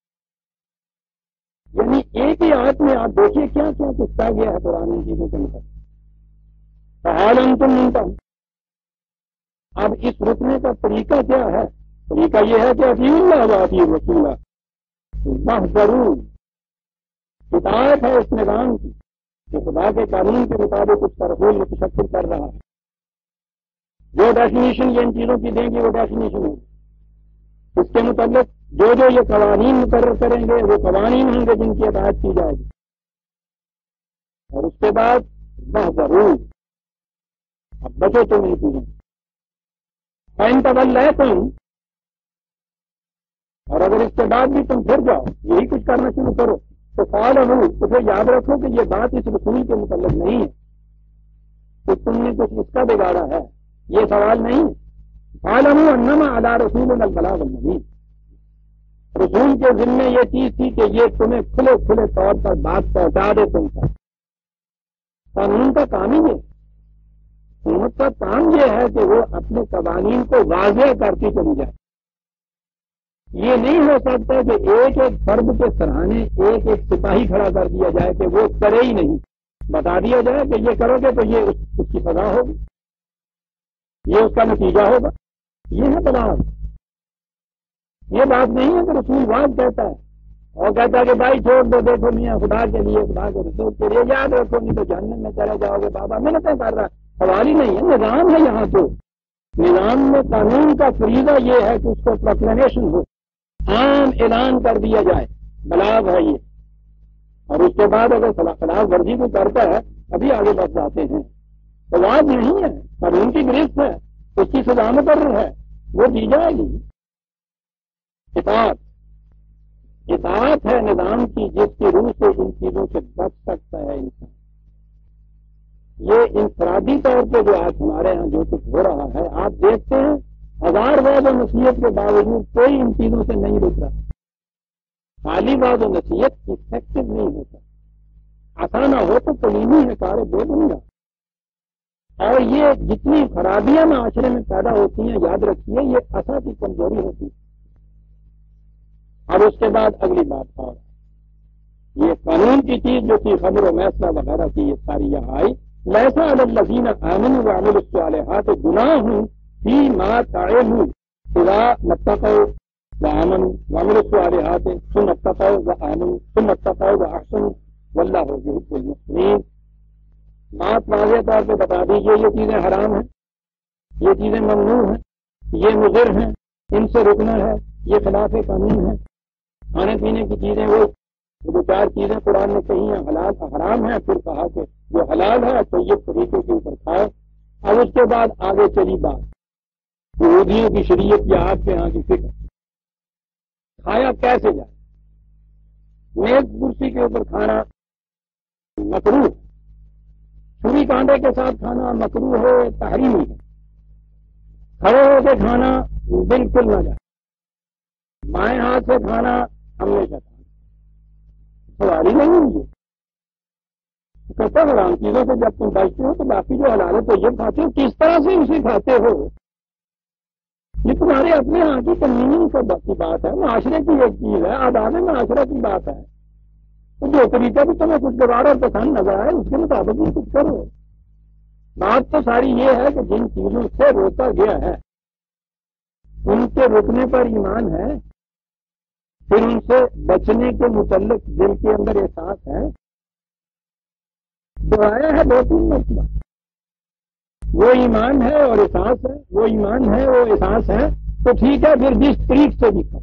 یعنی ایک ہی آیت میں آپ دیکھیے کیا کیا کچھ کہا گیا ہے قرآن ان چیزوں کے متعلق. فحال انتم منتہون. اب اس رکنے کا طریقہ کیا ہے؟ طریقہ یہ ہے کہ اطیعوا اللہ و اطیعوا الرسول، واحذروا، اطاعت ہے اس نظام کی کہ خدا کے قانون کے مطابق اس پر رسول متشکل کر رہا ہے. جو ڈیفینیشن یہ ان چیزوں کی دیں گی وہ ڈیفینیشن ہوگی. اس کے متعلق جو جو یہ قوانین مقرر کریں گے وہ قوانین ہوں گے جن کی اطاعت کی جائے گی. اور اس کے بعد واحذروا، اب بچو تم ان چیزوں. فإن توليتم، اور اگر اس کے بعد بھی تم پھر جاؤ یہی کچھ کرنا شروع کرو تو فاعلموا، تو پھر یاد رکھو کہ یہ بات اس رسول کے متعلق نہیں ہے کہ تم نے کچھ اس کا بگاڑا ہے، یہ سوال نہیں ہے. فاعلموا انما علی رسولنا البلاغ المبین. رسول کے ذمے یہ چیز تھی کہ یہ تمہیں کھلے کھلے طور پر بات پہنچا دے تم تک. قانون کا کام ہی ہے، حکومت کا کام یہ ہے کہ وہ اپنے قوانین کو واضح کرتی چلی جائے. یہ نہیں ہو سکتا کہ ایک ایک فرد کے سراہنے ایک ایک سپاہی کھڑا کر دیا جائے کہ وہ کرے ہی نہیں. بتا دیا جائے کہ یہ کرو گے تو یہ اس, اس کی سزا ہوگی، یہ اس کا نتیجہ ہوگا. یہ ہے بلاغ. یہ بات نہیں ہے کہ رسول واضح کہتا ہے اور کہتا ہے کہ بھائی چھوڑ دو، دیکھو میاں خدا کے لیے خدا کے رسول کے لیے یاد رکھو نہیں تو جہنم میں چلے جاؤ گے. بابا محنتیں کر رہا ہے، سوال ہی نہیں ہے. نظام ہے یہاں تو. نظام میں قانون کا فریضہ یہ ہے کہ اس کو پروکلیمیشن ہو، عام اعلان کر دیا جائے. بلاغ ہے یہ. اور اس کے بعد اگر خلاف ورزی کو کرتا ہے ابھی آگے بڑھ جاتے ہیں. تو بات نہیں ہے، قانون کی گرفت ہے، اس کی سزا مقرر ہے، وہ دی جائے گی. اطاعت اطاعت ہے نظام کی جس کی روح سے ان چیزوں سے بچ سکتا ہے انسان. یہ انفرادی طور پہ جو آج ہمارے ہاں جو کچھ ہو رہا ہے آپ دیکھتے ہیں، ہزار وعد و نصیحت کے باوجود کوئی ان چیزوں سے نہیں رک رہا. خالی وعد و نصیحت افیکٹو نہیں ہوتا. آسانہ ہو تو کلیمی ہے کار دے دوں گا. اور یہ جتنی خرابیاں معاشرے میں پیدا ہوتی ہیں یاد رکھیے یہ اثر کی کمزوری ہوتی ہے. اور اس کے بعد اگلی بات اور یہ قانون کی چیز جو تھی خبر و میسرہ وغیرہ کی یہ ساری یہاں آئی. لیسا علی الذین آمنوا وعملوا الصالحات جناح فیما طعموا اذا اتقوا وآمنوا وعملوا الصالحات ثم اتقوا وآمنوا ثم اتقوا واحسنوا واللہ یحب المحسنین. بات واضح طور پہ بتا دیجیے یہ چیزیں حرام ہیں، یہ چیزیں ممنوع ہیں، یہ مضر ہیں، ان سے رکنا ہے، یہ خلاف قانون ہے. کھانے پینے کی چیزیں وہ جو چار چیزیں قرآن نے کہی ہیں حلال حرام ہیں، پھر کہا کہ جو حلال ہے طیب طریقے کے اوپر کھائے. اب اس کے بعد آگے چلی بات یہودیوں کی شریعت یا آپ کے یہاں کی فکر. کھایا کیسے جائے؟ میز کرسی کے اوپر کھانا مکروہ، چھری کانٹے کے ساتھ کھانا مکروہ ہے، تحریمی ہے. کھڑے ہو کے کھانا بالکل نہ جائے. بائیں ہاتھ سے کھانا ہمیشہ کھانا سوال ہی نہیں ہے. کہتا حرام چیزوں سے جب تم بچتے ہو تو باقی جو حلال ہے تو یہ کھاتے ہو، کس طرح سے اسے کھاتے ہو یہ تمہارے اپنے ہاں کی کنوینئنس کی بات ہے. معاشرے کی ایک چیز ہے، آداب معاشرے کی بات ہے. تو جو طریقہ بھی تمہیں کچھ گوار اور پسند نظر آئے اس کے مطابق ہی کچھ کرو. بات تو ساری یہ ہے کہ جن چیزوں سے روکا گیا ہے ان کے رکنے پر ایمان ہے، پھر ان سے بچنے کے متعلق دل کے اندر احساس ہے. دعایا ہے دو تین مرتبہ، وہ ایمان ہے اور احساس ہے، وہ ایمان ہے وہ احساس ہے. تو ٹھیک ہے پھر جس طریق سے بھی کھاؤ.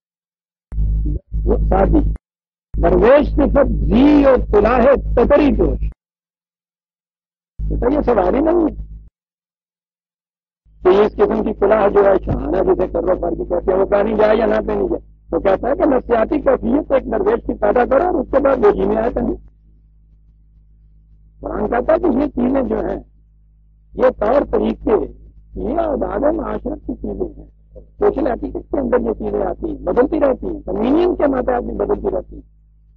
وہ شادی درویش صفت زی اور طلاح تتری دوش یہ سوال ہی نہیں ہے کہ اس قسم کی طلاح جو ہے شہانہ جسے کرو فرقی کہتے ہیں وہ پہنی جائے یا نہ پہنی جائے. تو کہتا ہے کہ نفسیاتی کیفیت ایک درویش کی پیدا کرو اور اس کے بعد وہ جی میں آئے پہنی. قرآن کہتا ہے کہ یہ چیزیں جو ہیں یہ طور طریقے یہ آداب معاشرت کی چیزیں ہیں. سوشل ایٹیکٹ کے اندر یہ چیزیں آتی ہیں، بدلتی رہتی ہیں. کنوینئنس کے ماتحت بھی بدلتی رہتی ہیں،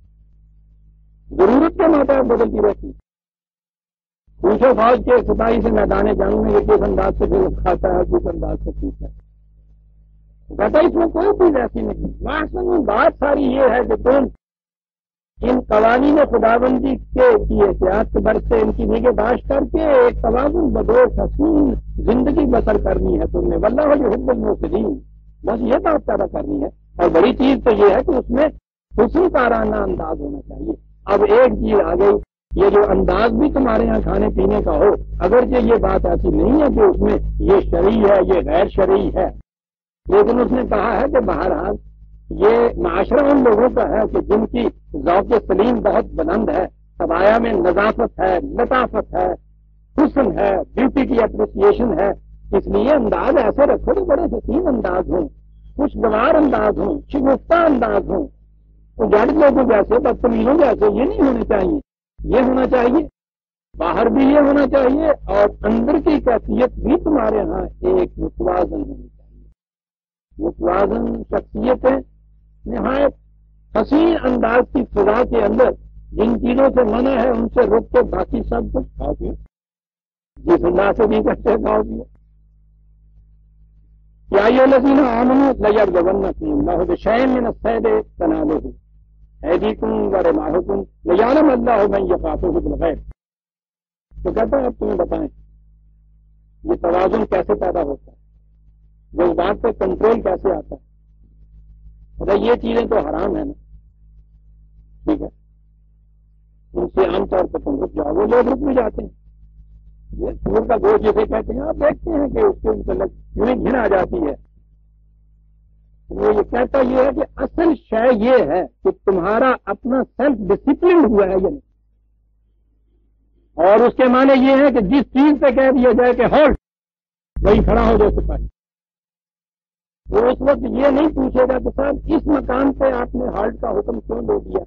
ضرورت کے ماتحت بدلتی رہتی ہے. پوچھو فوج کے سپاہی سے میدان جنگ میں یہ کس انداز سے پھر کھاتا ہے کس انداز سے پیتا ہے. کہتا ہے اس میں کوئی چیز ایسی نہیں. واقعی بات ساری یہ ہے کہ تم ان قوانین خدابندی کے کی احتیاط برتے ان کی نگہداشت کر کے ایک توازن بدوش حسین زندگی بسر کرنی ہے تم نے. واللہ یحب المحسنین، بس یہ بات پیدا کرنی ہے. اور بڑی چیز تو یہ ہے کہ اس میں حسن کارانہ انداز ہونا چاہیے. اب ایک چیز آ گئی، یہ جو انداز بھی تمہارے یہاں کھانے پینے کا ہو، اگرچہ یہ بات ایسی نہیں ہے کہ اس میں یہ شرعی ہے یہ غیر شرعی ہے، لیکن اس نے کہا ہے کہ بہرحال یہ معاشرہ ان لوگوں کا ہے کہ جن کی ذوق سلیم بہت بلند ہے، سبایا میں نظافت ہے، لطافت ہے، حسن ہے، بیوٹی کی اپریسیشن ہے. اس لیے انداز ایسے رکھو کہ بڑے حسین انداز ہوں، خوشگوار انداز ہوں، شگفتہ انداز ہوں. تو جڑ لوگوں جیسے بدتمیزوں جیسے یہ نہیں ہونے چاہیے. یہ ہونا چاہیے باہر بھی یہ ہونا چاہیے اور اندر کی کیفیت بھی تمہارے ہاں ایک متوازن ہونی چاہیے. متوازن شخصیتیں نہایت حسین انداز کی فضا کے اندر جن چیزوں سے منع ہے ان سے رک کے باقی سب کچھ کھاؤ پیو، جس انداز سے بھی کرتے کھاؤ پیو. یا ایھا الذین آمنوا لیبلونکم اللہ بشیء من الصید تنالہ ایدیکم ورماحکم لیعلم اللہ من یخافہ بالغیب. تو کہتا ہے اب تمہیں بتائیں یہ توازن کیسے پیدا ہوتا ہے، جذبات پہ کنٹرول کیسے آتا ہے. اگر یہ چیزیں تو حرام ہیں نا، ٹھیک ہے، ان سے عام طور پر تم رک جاؤ. وہ لوگ رک بھی جاتے ہیں. یہ سور کا گوشت جسے کہتے ہیں آپ دیکھتے ہیں کہ اس کے متعلق یوں ہی گھن آ جاتی ہے. وہ یہ کہتا یہ ہے کہ اصل شے یہ ہے کہ تمہارا اپنا سیلف ڈسپلن ہوا ہے یا نہیں. اور اس کے معنی یہ ہے کہ جس چیز پہ کہہ دیا جائے کہ ہالٹ، وہی کھڑا ہو جائے سپاہی. وہ اس وقت یہ نہیں پوچھے گا کہ صاحب اس مکان پہ آپ نے ہالٹ کا حکم کیوں دے دیا.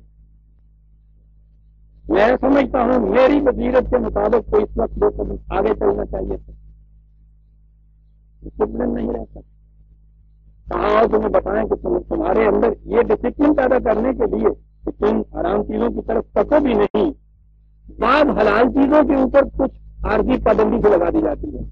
میں سمجھتا ہوں میری بصیرت کے مطابق تو اس وقت دو قدم آگے چلنا چاہیے تھا. ڈسپلن نہیں رہ سکتا. کہاں تمہیں بتائیں کہ تم تمہارے اندر یہ ڈسپلن پیدا کرنے کے لیے کہ تم حرام چیزوں کی طرف تکو بھی نہیں، بعض حلال چیزوں کے اوپر کچھ عارضی پابندی سے لگا دی جاتی ہے.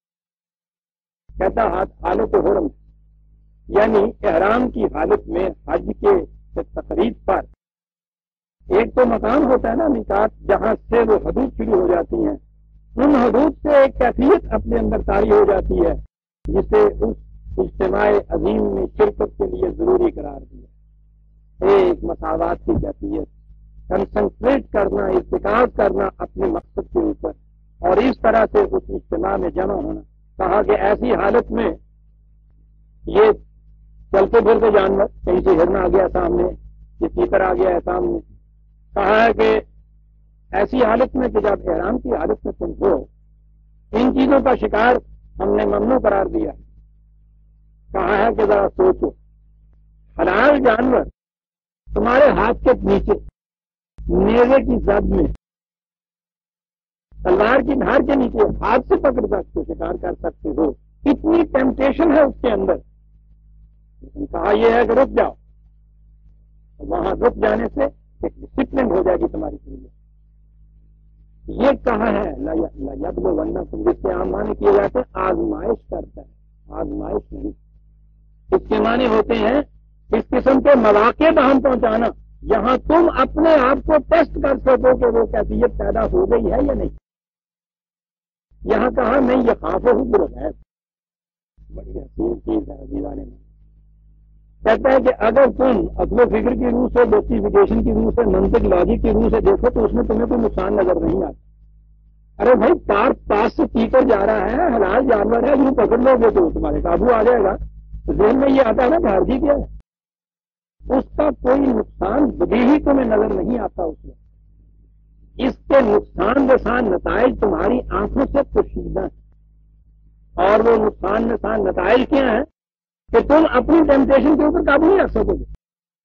کہتا حالت حرم، یعنی احرام کی حالت میں حج کے تقریب پر ایک تو مقام ہوتا ہے نا میقات، جہاں سے وہ حدود شروع ہو جاتی ہیں. ان حدود سے ایک کیفیت اپنے اندر طاری ہو جاتی ہے جسے اس اجتماع عظیم میں شرکت کے لیے ضروری قرار دیا. ایک مساوات کی کیفیت، کنسنٹریٹ کرنا، ارتکاز کرنا اپنے مقصد کے اوپر، اور اس طرح سے اس اجتماع میں جمع ہونا. کہا کہ ایسی حالت میں یہ چلتے پھرتے جانور، کہیں سے ہرن آ گیا سامنے، یہ تیتر آ گیا ہے سامنے. کہا ہے کہ ایسی حالت میں کہ جب احرام کی حالت میں تم ہو، ان چیزوں کا شکار ہم نے ممنوع قرار دیا. کہا ہے کہ ذرا سوچو، حلال جانور تمہارے ہاتھ کے نیچے نیزے کی زد میں، تلوار کی دھار کے نیچے ہاتھ سے پکڑ سکتے ہو، شکار کر سکتے ہو. اتنی ٹیمپٹیشن ہے اس کے اندر. لیکن کہا یہ ہے کہ رک جاؤ. وہاں رک جانے سے ایک ڈسپلن ہو جائے گی تمہاری زندگی. یہ کہا ہے لیبلونکم، جس سے عام معنی کیے جاتے ہیں آزمائش کرتا ہے. آزمائش نہیں، اس کے معنی ہوتے ہیں اس قسم کے مواقع بہم پہنچانا جہاں تم اپنے آپ کو ٹیسٹ کر سکو کہ وہ کیفیت پیدا ہو گئی ہے یا نہیں. یہاں کہا نہیں، یہ خاف ہو بالغیب. بڑی حسین چیز ہے عزیزان نے. کہتا ہے کہ اگر تم عقل و فکر کی روح سے، جسٹیفیکیشن کی روح سے، منطق لاجک کی روح سے دیکھو تو اس میں تمہیں کوئی نقصان نظر نہیں آتا. ارے بھائی کار پاس سے پی کر جا رہا ہے، حلال جانور ہے، یوں پکڑ لو گے تو تمہارے قابو آ جائے گا. تو ذہن میں یہ آتا ہے نا کہ ہرجی کیا ہے، اس کا کوئی نقصان بدیہی تمہیں نظر نہیں آتا. اس میں اس کے نقصان دسان نتائج تمہاری آنکھوں سے پوشیدہ ہیں. اور وہ نقصان دسان نتائج کیا ہیں کہ تم اپنی ٹیمپٹیشن کے اوپر قابو نہیں رکھ سکو گے.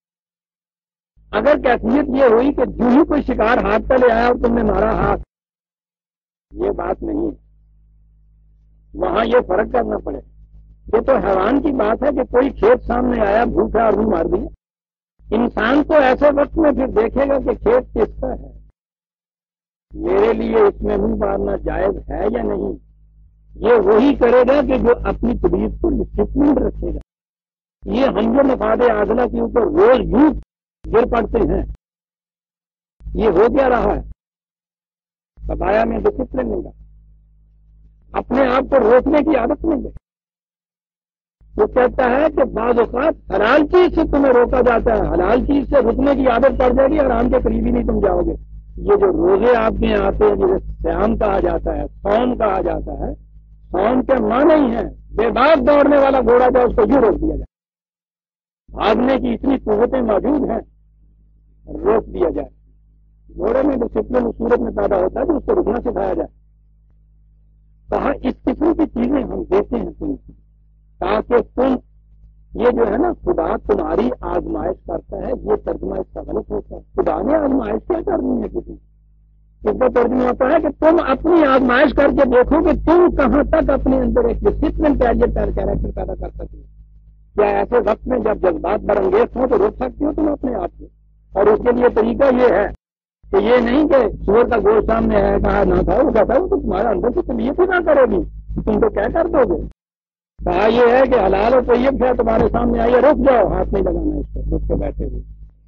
اگر کیفیت یہ ہوئی کہ جو ہی کوئی شکار ہاتھ پہ لے آیا اور تم نے مارا ہاتھ، یہ بات نہیں ہے. وہاں یہ فرق کرنا پڑے. یہ تو حیوان کی بات ہے کہ کوئی کھیت سامنے آیا، بھوکا اور منہ مار دیا. انسان تو ایسے وقت میں پھر دیکھے گا کہ کھیت کس کا ہے، میرے لیے اس میں منہ مارنا جائز ہے یا نہیں. یہ وہی کرے گا کہ جو اپنی طبیعت کو ڈسپلن رکھے گا. یہ ہم جو مفاد عادلہ کے اوپر روز یوں گر پڑتے ہیں، یہ ہو کیا رہا ہے؟ بتایا میں ڈسپلن نہیں رہا، اپنے آپ کو روکنے کی عادت نہیں ہے. وہ کہتا ہے کہ بعض اوقات حلال چیز سے تمہیں روکا جاتا ہے، حلال چیز سے رکنے کی عادت پڑ جائے گی، حرام کے قریب ہی نہیں تم جاؤ گے. یہ جو روزے آپ کے یہاں آتے ہیں جسے صیام کہا جاتا ہے، صوم کہا جاتا ہے، صوم کے معنی ہی ہیں بے باک دوڑنے والا گھوڑا جائے اس کو یوں روک دیا جائے. بھاگنے کی اتنی قوتیں موجود ہیں، روک دیا جائے. گھوڑے میں ڈسپلن اس صورت میں پیدا ہوتا ہے کہ اس کو رکنا سکھایا جائے. کہا اس قسم کی چیزیں ہم دیتے ہیں تم تاکہ تم، یہ جو ہے نا خدا تمہاری آزمائش کرتا ہے، یہ ترجمہ اس کا غلط ہوتا ہے. خدا نے آزمائش کیا کرنی ہے کسی؟ اس کا ترجمہ ہوتا ہے کہ تم اپنی آزمائش کر کے دیکھو کہ تم کہاں تک اپنے اندر ایک ڈسپلن کیریئر کیریکٹر پیدا کر سکتے. کیا ایسے وقت میں جب جذبات برانگیز ہوں تو روک سکتے ہو تم اپنے آپ کو؟ اور اس کے لیے طریقہ یہ ہے کہ یہ نہیں کہ سور کا گوشت سامنے ہے کہا نہ کھاؤ، وہ کہتا ہے تو تمہارا اندر سے طبیعت ہی نہ کرے گی، تم تو کیا کر دو گے؟ کہا یہ ہے کہ حلال اور طیب ہے تمہارے سامنے آئیے، رک جاؤ، ہاتھ نہیں لگانا اس کو، رک کے بیٹھے ہوئے۔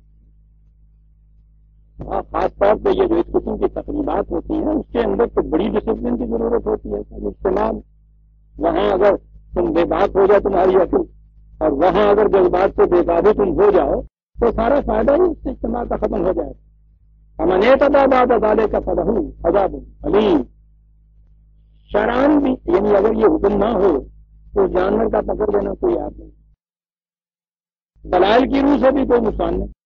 ہاں، خاص طور پہ یہ جو اس قسم کی تقریبات ہوتی ہیں اس کے اندر تو بڑی ڈسپلن کی ضرورت ہوتی ہے۔ اجتماع وہاں اگر تم بے بات ہو جائے تمہاری عقل، اور وہاں اگر جذبات سے بے قابو تم ہو جاؤ تو سارا فائدہ ہی اس اجتماع کا ختم ہو جائے۔ ہمن اعتداد ادالے کا فلح عذاب علیم، شران بھی، یعنی اگر یہ حکم نہ ہو تو جانور کا پکڑ دینا کوئی آپ نہیں، دلائل کی روح سے بھی کوئی نقصان نہیں،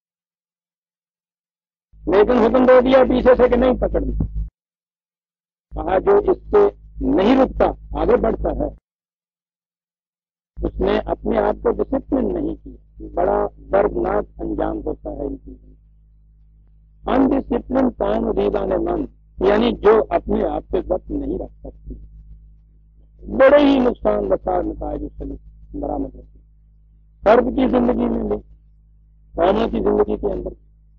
لیکن حکم دے دیا پیچھے سے کہ نہیں پکڑنا۔ کہا جو اس سے نہیں رکتا آگے بڑھتا ہے اس نے اپنے آپ کو ڈسپلن نہیں کیا، بڑا دردناک انجام ہوتا ہے ان چیزوں میں۔ ان ڈسپلن کام ریبان من، یعنی جو اپنے آپ سے ضبط نہیں رکھ سکتی، بڑے ہی نقصان رسا نتائج اس سے برآمد ہوتے ہیں، فرد کی زندگی میں بھی، قوموں کی زندگی کے اندر۔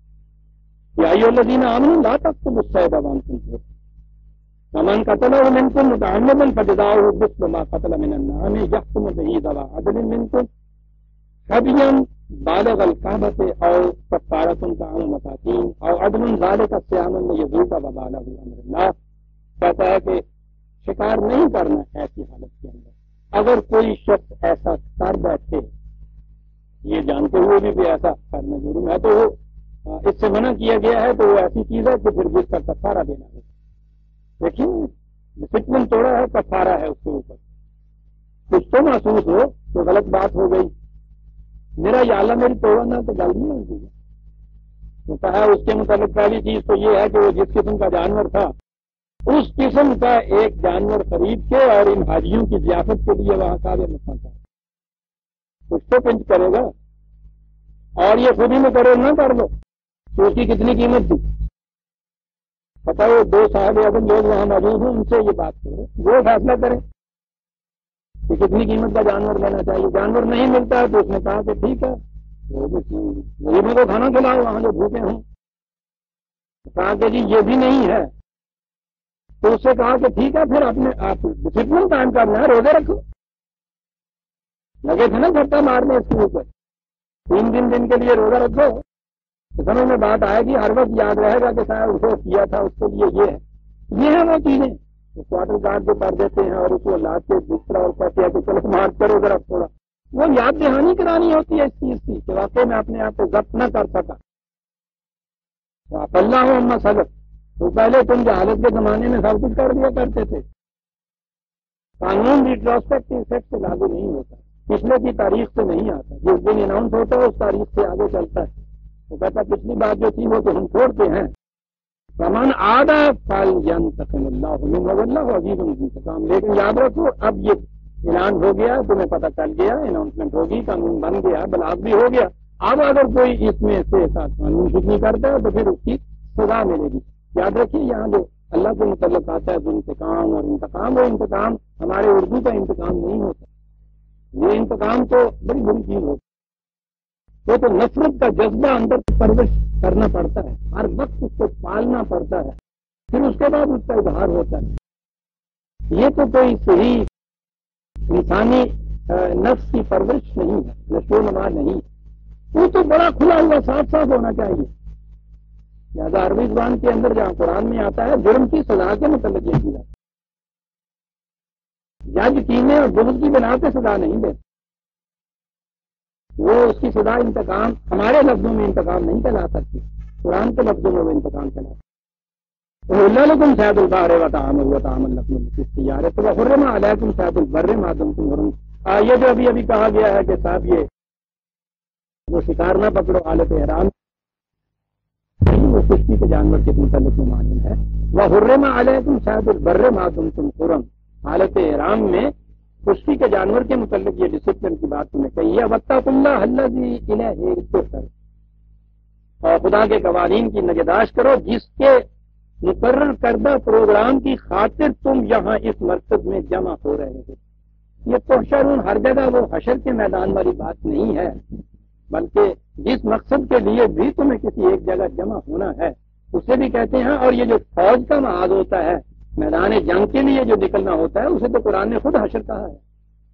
یا ایھا الذین آمنوا لا تقتلوا الصید وانتم حرم ومن قتله منکم متعمدا فجزاؤہ مثل ما قتل من النعام یحکم بہ ذوی عدل منکم ہدیا بالغ الکعبۃ او کفارۃ طعام مساکین او عدل ذلک صیام لیذوق وبال امر اللہ۔ کہتا ہے کہ شکار نہیں کرنا ایسی حالت کے اندر، اگر کوئی شخص ایسا کر بیٹھے یہ جانتے ہوئے بھی کہ ایسا کرنا جرم ہے تو وہ اس سے منع کیا گیا ہے، تو وہ ایسی چیز ہے کہ پھر جس کا کفارہ دینا ہے۔ دیکھیں ڈسپلن توڑا ہے، کفارہ ہے اس کے اوپر، کچھ تو محسوس ہو تو غلط بات ہو گئی، میرا یا اللہ میری توبہ نہ تو گل نہیں ہوتی ہے۔ تو کہا اس کے متعلق پہلی چیز تو یہ ہے کہ وہ جس قسم کا جانور تھا اس قسم کا ایک جانور خرید کے اور ان حاجیوں کی ضیافت کے لیے وہاں کعبے میں پہنچا، کچھ تو پنچ کرے گا، اور یہ خود ہی میں کرو نہ کر لو تو اس کی کتنی قیمت تھی پتا وہ دو صاحب اعظم لوگ وہاں موجود ہیں، ان سے یہ بات کرو، وہ فیصلہ کریں کہ کتنی قیمت کا جانور لینا چاہیے۔ جانور نہیں ملتا ہے تو اس نے کہا کہ ٹھیک ہے غریبوں کو کھانا کھلاؤ وہاں جو بھوکے ہوں، کہا کہ جی یہ بھی نہیں ہے، تو اس سے کہا کہ ٹھیک ہے پھر اپنے آپ ڈسپلن قائم کرنا ہے، روزے رکھو۔ لگے تھے نا گھٹا مارنے اس کے اوپر، تین دن دن کے لیے روزہ رکھو تو سمجھ میں بات آئے گی، ہر وقت یاد رہے گا کہ شاید اسے کیا تھا اس کے لیے یہ ہے یہ ہے وہ چیزیں کوارٹر گارڈ جو کر دیتے ہیں اور اس کو لا کے دوسرا اور کہتے ہیں کہ چلو مار کرو ذرا تھوڑا، وہ یاد دہانی کرانی ہوتی ہے اس چیز کی کہ واقعی میں اپنے آپ کو ضبط نہ کر سکا۔ اللہ عما سلف، تو پہلے تم جہالت کے زمانے میں سب کچھ کر دیا کرتے تھے۔ قانون ریٹروسپیکٹو افیکٹ سے لاگو نہیں ہوتا، پچھلے کی تاریخ سے نہیں آتا، جس دن اناؤنس ہوتا ہے اس تاریخ سے آگے چلتا ہے۔ وہ کہتا پچھلی بات جو تھی وہ تو ہم چھوڑتے ہیں، سامان آدھا فال ینتقم اللہ منہ واللہ عزیز ذو انتقام، لیکن یاد رکھو اب یہ اعلان ہو گیا، تمہیں پتہ چل گیا، اناؤنسمنٹ ہوگی، قانون بن گیا، بلاغ بھی ہو گیا، اب اگر کوئی اس میں سے قانون شکنی کرتا ہے تو پھر اس کی سزا ملے گی۔ یاد رکھیے یہاں جو اللہ کے متعلق آتا ہے ذو انتقام اور انتقام، وہ انتقام ہمارے اردو کا انتقام نہیں ہوتا، یہ انتقام تو بڑی بڑی چیز ہوتی ہے، وہ تو نفرت کا جذبہ اندر پرورش کرنا پڑتا ہے، ہر وقت اس کو پالنا پڑتا ہے، پھر اس کے بعد اس کا اظہار ہوتا ہے۔ یہ تو کوئی صحیح انسانی نفس کی پرورش نہیں ہے، نشو و نما نہیں، وہ تو بڑا کھلا ہوا صاف صاف ہونا چاہیے۔ لہٰذا عربی زبان کے اندر جہاں قرآن میں آتا ہے جرم کی سزا کے متعلق یہ کیا جج کینے اور بغض کی بنا پہ سزا نہیں دیتے، وہ اس کی سزا انتقام ہمارے لفظوں میں انتقام نہیں کہلا سکتی، قرآن کے لفظوں میں وہ انتقام کہلاتا ہے۔ احل لکم صید البحر وطعامہ وطعام لکم للسیارۃ وحرم علیکم صید البر ما دمتم حرم۔ یہ جو ابھی ابھی کہا گیا ہے کہ صاحب یہ وہ شکار نہ پکڑو حالت احرام، وہ کشتی کے جانور کے متعلق ممانن ہے۔ وحرم علیکم صید البر ما دمتم حرم، حالت احرام میں کشتی کے جانور کے متعلق یہ ڈسپلن کی بات تمہیں کہی ہے۔ واتقوا اللہ الذی الیہ تحشرون، اور خدا کے قوانین کی نگہداشت کرو جس کے مقرر کردہ پروگرام کی خاطر تم یہاں اس مرکز میں جمع ہو رہے ہو۔ یہ تحشرون ہر جگہ وہ حشر کے میدان والی بات نہیں ہے، بلکہ جس مقصد کے لیے بھی تمہیں کسی ایک جگہ جمع ہونا ہے اسے بھی کہتے ہیں. اور یہ جو فوج کا معاذ ہوتا ہے، میدان جنگ کے لیے جو نکلنا ہوتا ہے، اسے تو قرآن نے خود حشر کہا ہے.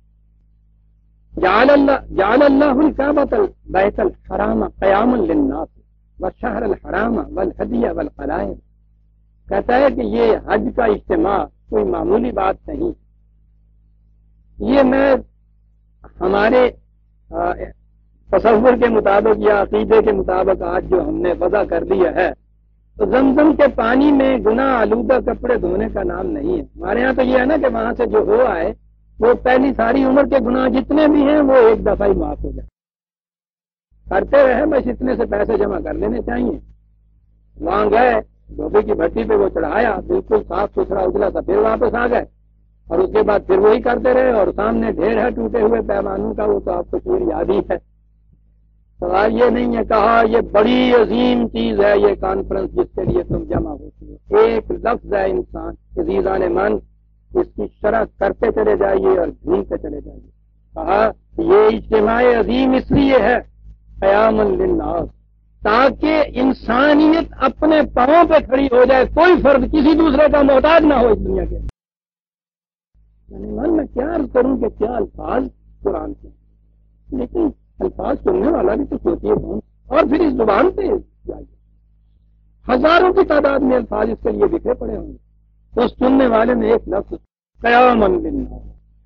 جعل اللہ جعل اللہ الکعبۃ البیت الحرام قیاما للناس والشہر الحرام والہدی والقلائد. کہتا ہے کہ یہ حج کا اجتماع کوئی معمولی بات نہیں. یہ میں ہمارے تصور کے مطابق یا عقیدے کے مطابق آج جو ہم نے وضع کر لیا ہے، تو زمزم کے پانی میں گناہ آلودہ کپڑے دھونے کا نام نہیں ہے. ہمارے ہاں تو یہ ہے نا کہ وہاں سے جو ہو آئے وہ پہلی ساری عمر کے گناہ جتنے بھی ہیں وہ ایک دفعہ ہی معاف ہو جائے. کرتے رہے بس اتنے سے پیسے جمع کر لینے چاہیے. وہاں گئے دھوبی کی بھٹی پہ وہ چڑھایا، بالکل صاف ستھرا اجلا سا، پھر واپس آ گئے اور اس کے بعد پھر وہی کرتے رہے. اور سامنے ڈھیر ہے ٹوٹے ہوئے پیمانوں کا، وہ تو آپ کو پوری یاد ہی ہے. سوال یہ نہیں ہے، کہا یہ بڑی عظیم چیز ہے یہ کانفرنس جس کے لیے تم جمع ہوتی ہو. ایک لفظ ہے انسان عزیزان من، اس کی شرح کرتے چلے جائیے اور ڈھونڈتے چلے جائیے. کہا یہ اجتماع عظیم اس لیے ہے قیام للناس، تاکہ انسانیت اپنے پاؤں پہ کھڑی ہو جائے، کوئی فرد کسی دوسرے کا محتاج نہ ہو اس دنیا کے. یعنی من میں کیا عرض کروں کہ کیا الفاظ قرآن کے، لیکن الفاظ سننے والا بھی تو سوچیے کون، اور پھر اس زبان پہ جائیے ہزاروں کی تعداد میں الفاظ اس کے لیے بکھرے پڑے ہوں گے، تو سننے والے میں ایک لفظ قیام للناس.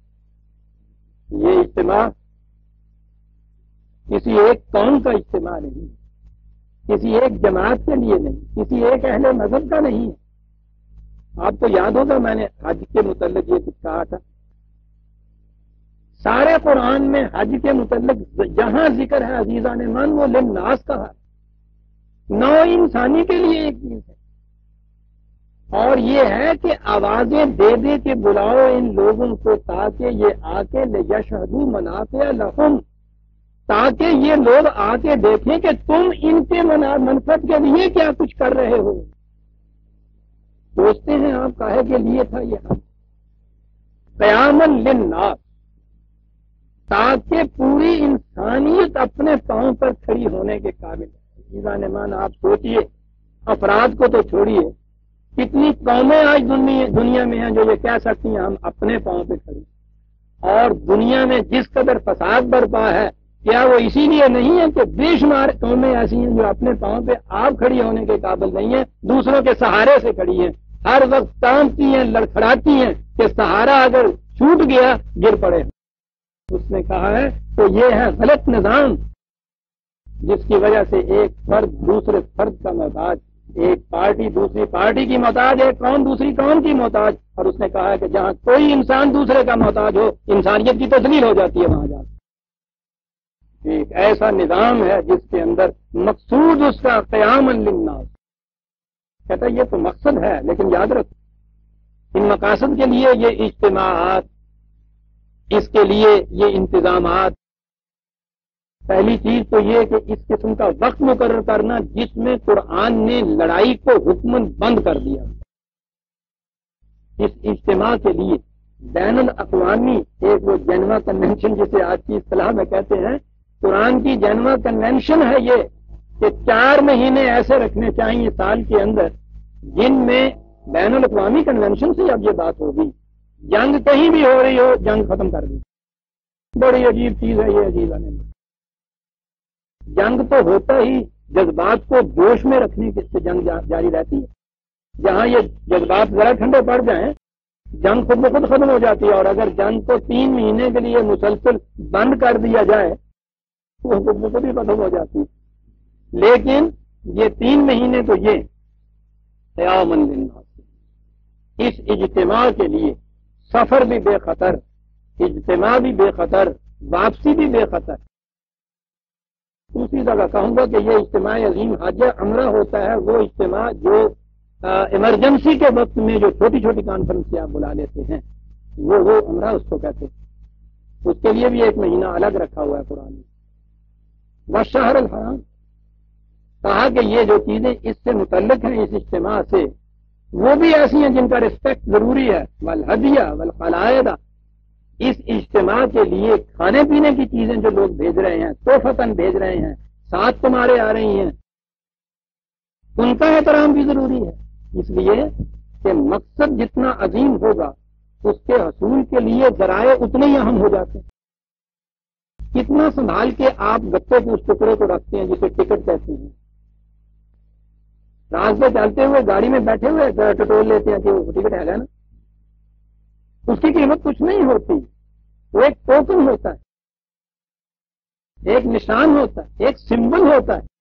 یہ اجتماع کسی ایک قوم کا اجتماع نہیں، کسی ایک جماعت کے لیے نہیں، کسی ایک اہل مذہب کا نہیں ہے. آپ کو یاد ہوگا میں نے حج کے متعلق یہ کچھ کہا تھا. سارے قرآن میں حج کے متعلق جہاں ذکر ہے عزیزان من وہ للناس کہا ہے، نو انسانی کے لیے ایک چیز ہے. اور یہ ہے کہ آوازیں دے دے کے بلاؤ ان لوگوں کو تاکہ یہ آ کے لیشہدوا منافع لہم، تاکہ یہ لوگ آ کے دیکھیں کہ تم ان کے منفعت کے لیے کیا کچھ کر رہے ہو. سوچتے ہیں آپ کاہے کے لیے تھا یہ حج؟ قیاما للناس، تاکہ پوری انسانیت اپنے پاؤں پر کھڑی ہونے کے قابل ہے. عزیزان مان آپ سوچئے، افراد کو تو چھوڑیے، کتنی قومیں آج دنیا میں ہیں جو یہ کہہ سکتی ہیں ہم اپنے پاؤں پہ کھڑی. اور دنیا میں جس قدر فساد برپا ہے، کیا وہ اسی لیے نہیں ہے کہ بے شمار قومیں ایسی ہیں جو اپنے پاؤں پہ آپ کھڑی ہونے کے قابل نہیں ہیں، دوسروں کے سہارے سے کھڑی ہیں، ہر وقت کانپتی ہیں، لڑکھڑاتی ہیں کہ سہارا اگر چھوٹ گیا گر پڑے. اس نے کہا ہے تو یہ ہے غلط نظام جس کی وجہ سے ایک فرد دوسرے فرد کا محتاج، ایک پارٹی دوسری پارٹی کی محتاج، ایک قوم دوسری قوم کی محتاج. اور اس نے کہا ہے کہ جہاں کوئی انسان دوسرے کا محتاج ہو انسانیت کی تسلیل ہو جاتی ہے وہاں جا کے. ایک ایسا نظام ہے جس کے اندر مقصود اس کا قیام للناس. کہتا ہے یہ تو مقصد ہے، لیکن یاد رکھو ان مقاصد کے لیے یہ اجتماعات، اس کے لیے یہ انتظامات، پہلی چیز تو یہ کہ اس قسم کا وقت مقرر کرنا جس میں قرآن نے لڑائی کو حکمن بند کر دیا. اس اجتماع کے لیے بین الاقوامی ایک وہ جنیوا کنونشن جسے آج کی اصطلاح میں کہتے ہیں، قرآن کی جنیوا کنونشن ہے یہ کہ چار مہینے ایسے رکھنے چاہیے سال کے اندر جن میں بین الاقوامی کنونشن سے اب یہ بات ہوگی جنگ کہیں بھی ہو رہی ہو جنگ ختم کر دی. بڑی عجیب چیز ہے یہ عجیب آنے میں. جنگ تو ہوتا ہی جذبات کو جوش میں رکھنے کے سے جنگ جاری رہتی ہے. جہاں یہ جذبات ذرا ٹھنڈے پڑ جائیں جنگ خود بخود ختم ہو جاتی ہے. اور اگر جنگ کو تین مہینے کے لیے مسلسل بند کر دیا جائے تو خود بخود ہی ختم ہو جاتی ہے. لیکن یہ تین مہینے تو یہ قیام للناس، اس اجتماع کے لیے سفر بھی بے خطر، اجتماع بھی بے خطر، واپسی بھی بے خطر. دوسری جگہ کہوں گا کہ یہ اجتماع عظیم حج عمرہ ہوتا ہے، وہ اجتماع جو ایمرجنسی کے وقت میں جو چھوٹی چھوٹی کانفرنس سے آپ بلا لیتے ہیں وہ وہ عمرہ اس کو کہتے ہیں. اس کے لیے بھی ایک مہینہ الگ رکھا ہوا ہے قرآن نے. والشہر الحرام، کہا کہ یہ جو چیزیں اس سے متعلق ہیں اس اجتماع سے وہ بھی ایسی ہیں جن کا ریسپیکٹ ضروری ہے. والہدیہ والقلائد، اس اجتماع کے لیے کھانے پینے کی چیزیں جو لوگ بھیج رہے ہیں، تحفتاً بھیج رہے ہیں، ساتھ تمہارے آ رہی ہیں، ان کا احترام بھی ضروری ہے، اس لیے کہ مقصد جتنا عظیم ہوگا اس کے حصول کے لیے ذرائع اتنے ہی اہم ہو جاتے ہیں۔ کتنا سنبھال کے آپ گتے کے اس ٹکڑے کو رکھتے ہیں جسے ٹکٹ کہتے ہیں، راستے چلتے ہوئے گاڑی میں بیٹھے ہوئے ٹٹول لیتے ہیں کہ وہ ٹکٹ ہے گا نا، اس کی قیمت کچھ نہیں ہوتی، وہ ایک ٹوکن ہوتا ہے، ایک نشان ہوتا ہے، ایک سمبل ہوتا ہے۔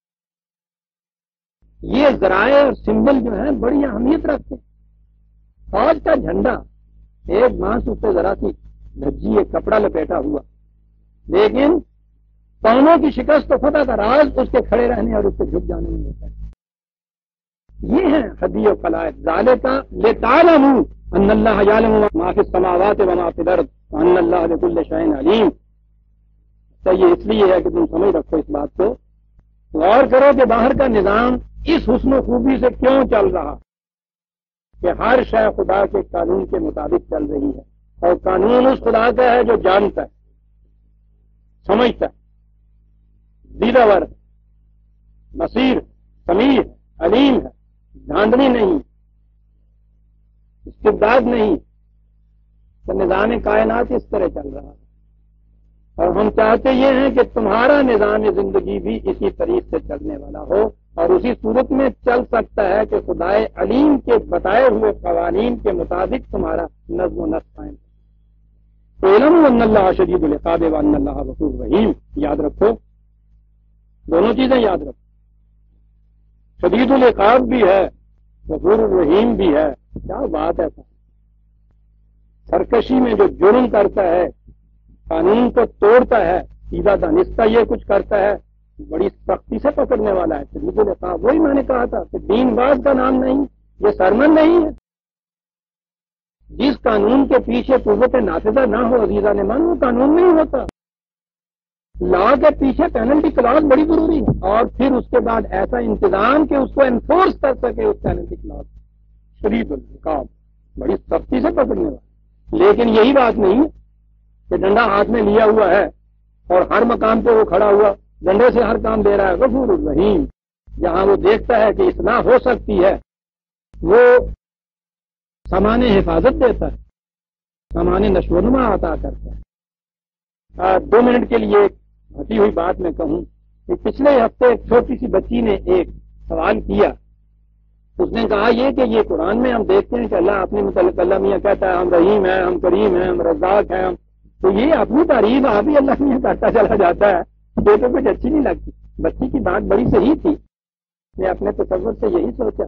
یہ ذرائع اور سمبل جو ہیں بڑی اہمیت رکھتے ہیں۔ فوج کا جھنڈا ایک بانس اس پہ ذرا سی دھجی ایک کپڑا لپیٹا ہوا، لیکن پاؤں کی شکست تو فتح کا راز اس کے کھڑے رہنے اور اس سے جھک جانے میں ہوتا ہے۔ یہ ہے حدیث و قلائد ذالک لتعلموا ان اللہ یعلم ما فی السماوات وما فی الارض وان اللہ بکل شیء علیم۔ تو یہ اس لیے ہے کہ تم سمجھ رکھو اس بات کو، غور کرو کہ باہر کا نظام اس حسن و خوبی سے کیوں چل رہا کہ ہر شے خدا کے قانون کے مطابق چل رہی ہے، اور قانون اس خدا کا ہے جو جانتا ہے، سمجھتا ہے، دیدہ ور، بصیر، سمیع، علیم ہے، دھاندلی نہیں، استبداد نہیں، تو نظام کائنات اس طرح چل رہا ہے۔ اور ہم چاہتے یہ ہیں کہ تمہارا نظام زندگی بھی اسی طریق سے چلنے والا ہو، اور اسی صورت میں چل سکتا ہے کہ خدائے علیم کے بتائے ہوئے قوانین کے مطابق تمہارا نظم و نسق قائم ہے۔ علم ان اللہ شدید العقاب وان اللہ غفور رحیم، یاد رکھو، دونوں چیزیں یاد رکھو، شدید العقاب بھی ہے، غفور الرحیم بھی ہے۔ کیا بات ہے، سرکشی میں جو جرم کرتا ہے، قانون کو توڑتا ہے، سیدھا دانستہ یہ کچھ کرتا ہے، بڑی سختی سے پکڑنے والا ہے شدید العقاب۔ وہی میں نے کہا تھا کہ دین باز کا نام نہیں، یہ سرمن نہیں ہے۔ جس قانون کے پیچھے قوت نافذہ نہ ہو عزیزان من، وہ قانون نہیں ہوتا۔ لا کے پیچھے پینلٹی کلاس بڑی ضروری ہے، اور پھر اس کے بعد ایسا انتظام کہ اس کو انفورس کر سکے اس پینلٹی کلاس، شدید العقاب، بڑی سختی سے پکڑنے والا۔ لیکن یہی بات نہیں کہ ڈنڈا ہاتھ میں لیا ہوا ہے اور ہر مقام پہ وہ کھڑا ہوا ڈنڈے سے ہر کام دے رہا ہے۔ غفور الرحیم، جہاں وہ دیکھتا ہے کہ اصلاح ہو سکتی ہے وہ سامان حفاظت دیتا ہے، سامان نشو و نما عطا کرتا ہے۔ دو منٹ کے لیے ایک ہٹی ہوئی بات میں کہوں کہ پچھلے ہفتے ایک چھوٹی سی بچی نے ایک سوال کیا، اس نے کہا یہ کہ یہ قرآن میں ہم دیکھتے ہیں کہ اللہ اپنے متعلق اللہ میاں کہتا ہے ہم رحیم ہیں، ہم کریم ہیں، ہم رزاق ہیں، تو یہ اپنی تعریف آپ ہی اللہ میاں کرتا چلا جاتا ہے، یہ تو کچھ اچھی نہیں لگتی۔ بچی کی بات بڑی صحیح تھی، میں اپنے تصور سے یہی سوچا،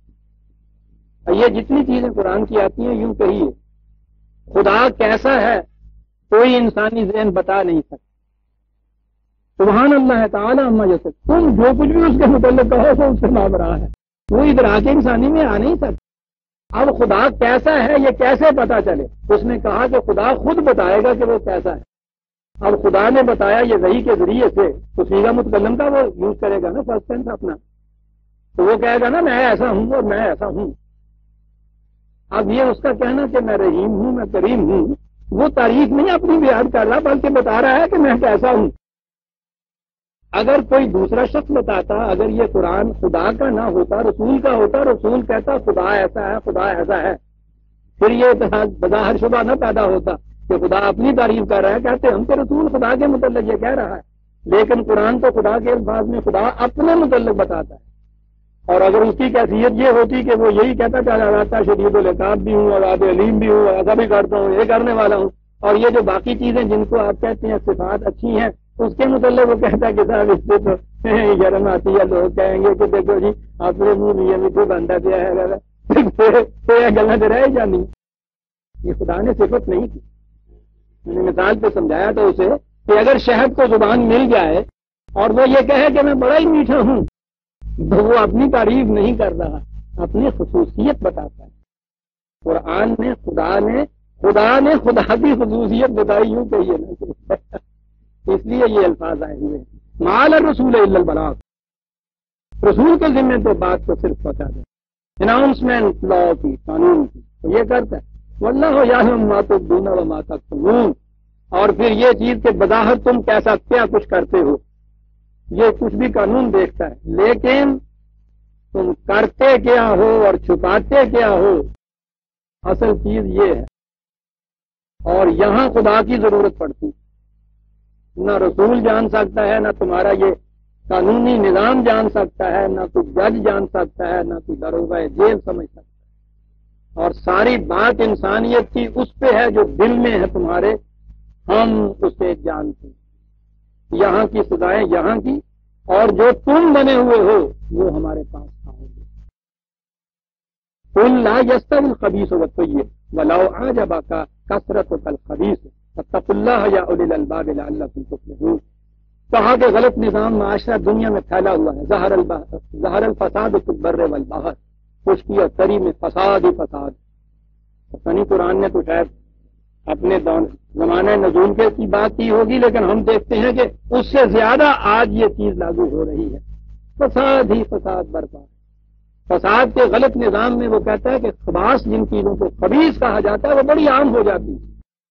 یہ جتنی چیزیں قرآن کی آتی ہیں یوں کہیے خدا کیسا ہے کوئی انسانی ذہن بتا نہیں سکتا۔ سبحان اللہ تعالی عما یصفون، تم جو کچھ بھی اس کے متعلق کہو تو اس سے مابرا ہے، وہ ادراک انسانی میں آ نہیں سکتا۔ اب خدا کیسا ہے یہ کیسے پتا چلے؟ اس نے کہا کہ خدا خود بتائے گا کہ وہ کیسا ہے۔ اب خدا نے بتایا یہ وحی کے ذریعے سے، تو صیغہ متکلم کا وہ یوز کرے گا نا فرسٹ ٹینس اپنا، تو وہ کہے گا نا میں ایسا ہوں اور میں ایسا ہوں۔ اب یہ اس کا کہنا کہ میں رحیم ہوں، میں کریم ہوں، وہ تعریف نہیں اپنی بیان کر رہا بلکہ بتا رہا ہے کہ میں کیسا ہوں۔ اگر کوئی دوسرا شخص بتاتا، اگر یہ قرآن خدا کا نہ ہوتا، رسول کا ہوتا، رسول کہتا خدا ایسا ہے، خدا ایسا ہے، پھر یہ بظاہر شبہ نہ پیدا ہوتا کہ خدا اپنی تعریف کر رہا ہے، کہتے ہم کہ رسول خدا کے متعلق یہ کہہ رہا ہے، لیکن قرآن تو خدا کے الفاظ میں خدا اپنے متعلق بتاتا ہے۔ اور اگر اس کی کیفیت یہ ہوتی کہ وہ یہی کہتا چلا جاتا شدید العقاب بھی ہوں اور آب علیم بھی ہوں، ایسا بھی کرتا ہوں، یہ کرنے والا ہوں، اور یہ جو باقی چیزیں جن کو آپ کہتے ہیں صفات اچھی ہیں اس کے متعلق وہ کہتا ہے کہ صاحب اس سے تو شرم آتی ہے، لوگ کہیں گے کہ دیکھو جی اپنے منہ میاں میٹھو بنتا پیا ہے، غلط رہ ہی جانی۔ یہ خدا نے صفت نہیں کی، میں نے مثال پہ سمجھایا تھا اسے کہ اگر شہد کو زبان مل جائے اور وہ یہ کہے کہ میں بڑا ہی میٹھا ہوں، تو وہ اپنی تعریف نہیں کر رہا، اپنی خصوصیت بتاتا ہے۔ قرآن نے خدا نے خدا نے خدا کی خصوصیت بتائی، یوں کہیے نا، اس لیے یہ الفاظ آئے ہوئے ہیں۔ مال الرسول الا البلاغ، رسول کے ذمہ تو بات کو صرف پہنچا دے، اناؤنسمنٹ لا کی، قانون کی، تو یہ کرتا ہے۔ واللہ یعلم ما تبدون وما تکتمون، اور پھر یہ چیز کہ بظاہر تم کیسا کیا کچھ کرتے ہو یہ کچھ بھی قانون دیکھتا ہے، لیکن تم کرتے کیا ہو اور چھپاتے کیا ہو اصل چیز یہ ہے۔ اور یہاں خدا کی ضرورت پڑتی، نہ رسول جان سکتا ہے، نہ تمہارا یہ قانونی نظام جان سکتا ہے، نہ کوئی جج جان سکتا ہے، نہ کوئی داروغہ جیل سمجھ سکتا ہے، اور ساری بات انسانیت کی اس پہ ہے جو دل میں ہے تمہارے، ہم اسے جانتے ہیں۔ یہاں کی سزائیں یہاں کی، اور جو تم بنے ہوئے ہو وہ ہمارے پاس آؤ گے۔ قل لا يستوي الخبيث والطيب ولو اعجبك كثرة الخبيث فاتقوا الله يا اولي الالباب لعلكم تفلحون۔ کہا کہ غلط نظام معاشرہ دنیا میں پھیلا ہوا ہے، ظہر ظہر الفساد فی البر والبحر، خشکی اور تری میں فساد ہی فساد۔ پتہ قرآن نے تو شاید اپنے زمانہ نزول کے کی بات کی ہوگی، لیکن ہم دیکھتے ہیں کہ اس سے زیادہ آج یہ چیز لاگو ہو رہی ہے، فساد ہی فساد برپا۔ فساد کے غلط نظام میں وہ کہتا ہے کہ خباث جن چیزوں کو خبیث کہا جاتا ہے وہ بڑی عام ہو جاتی ہے۔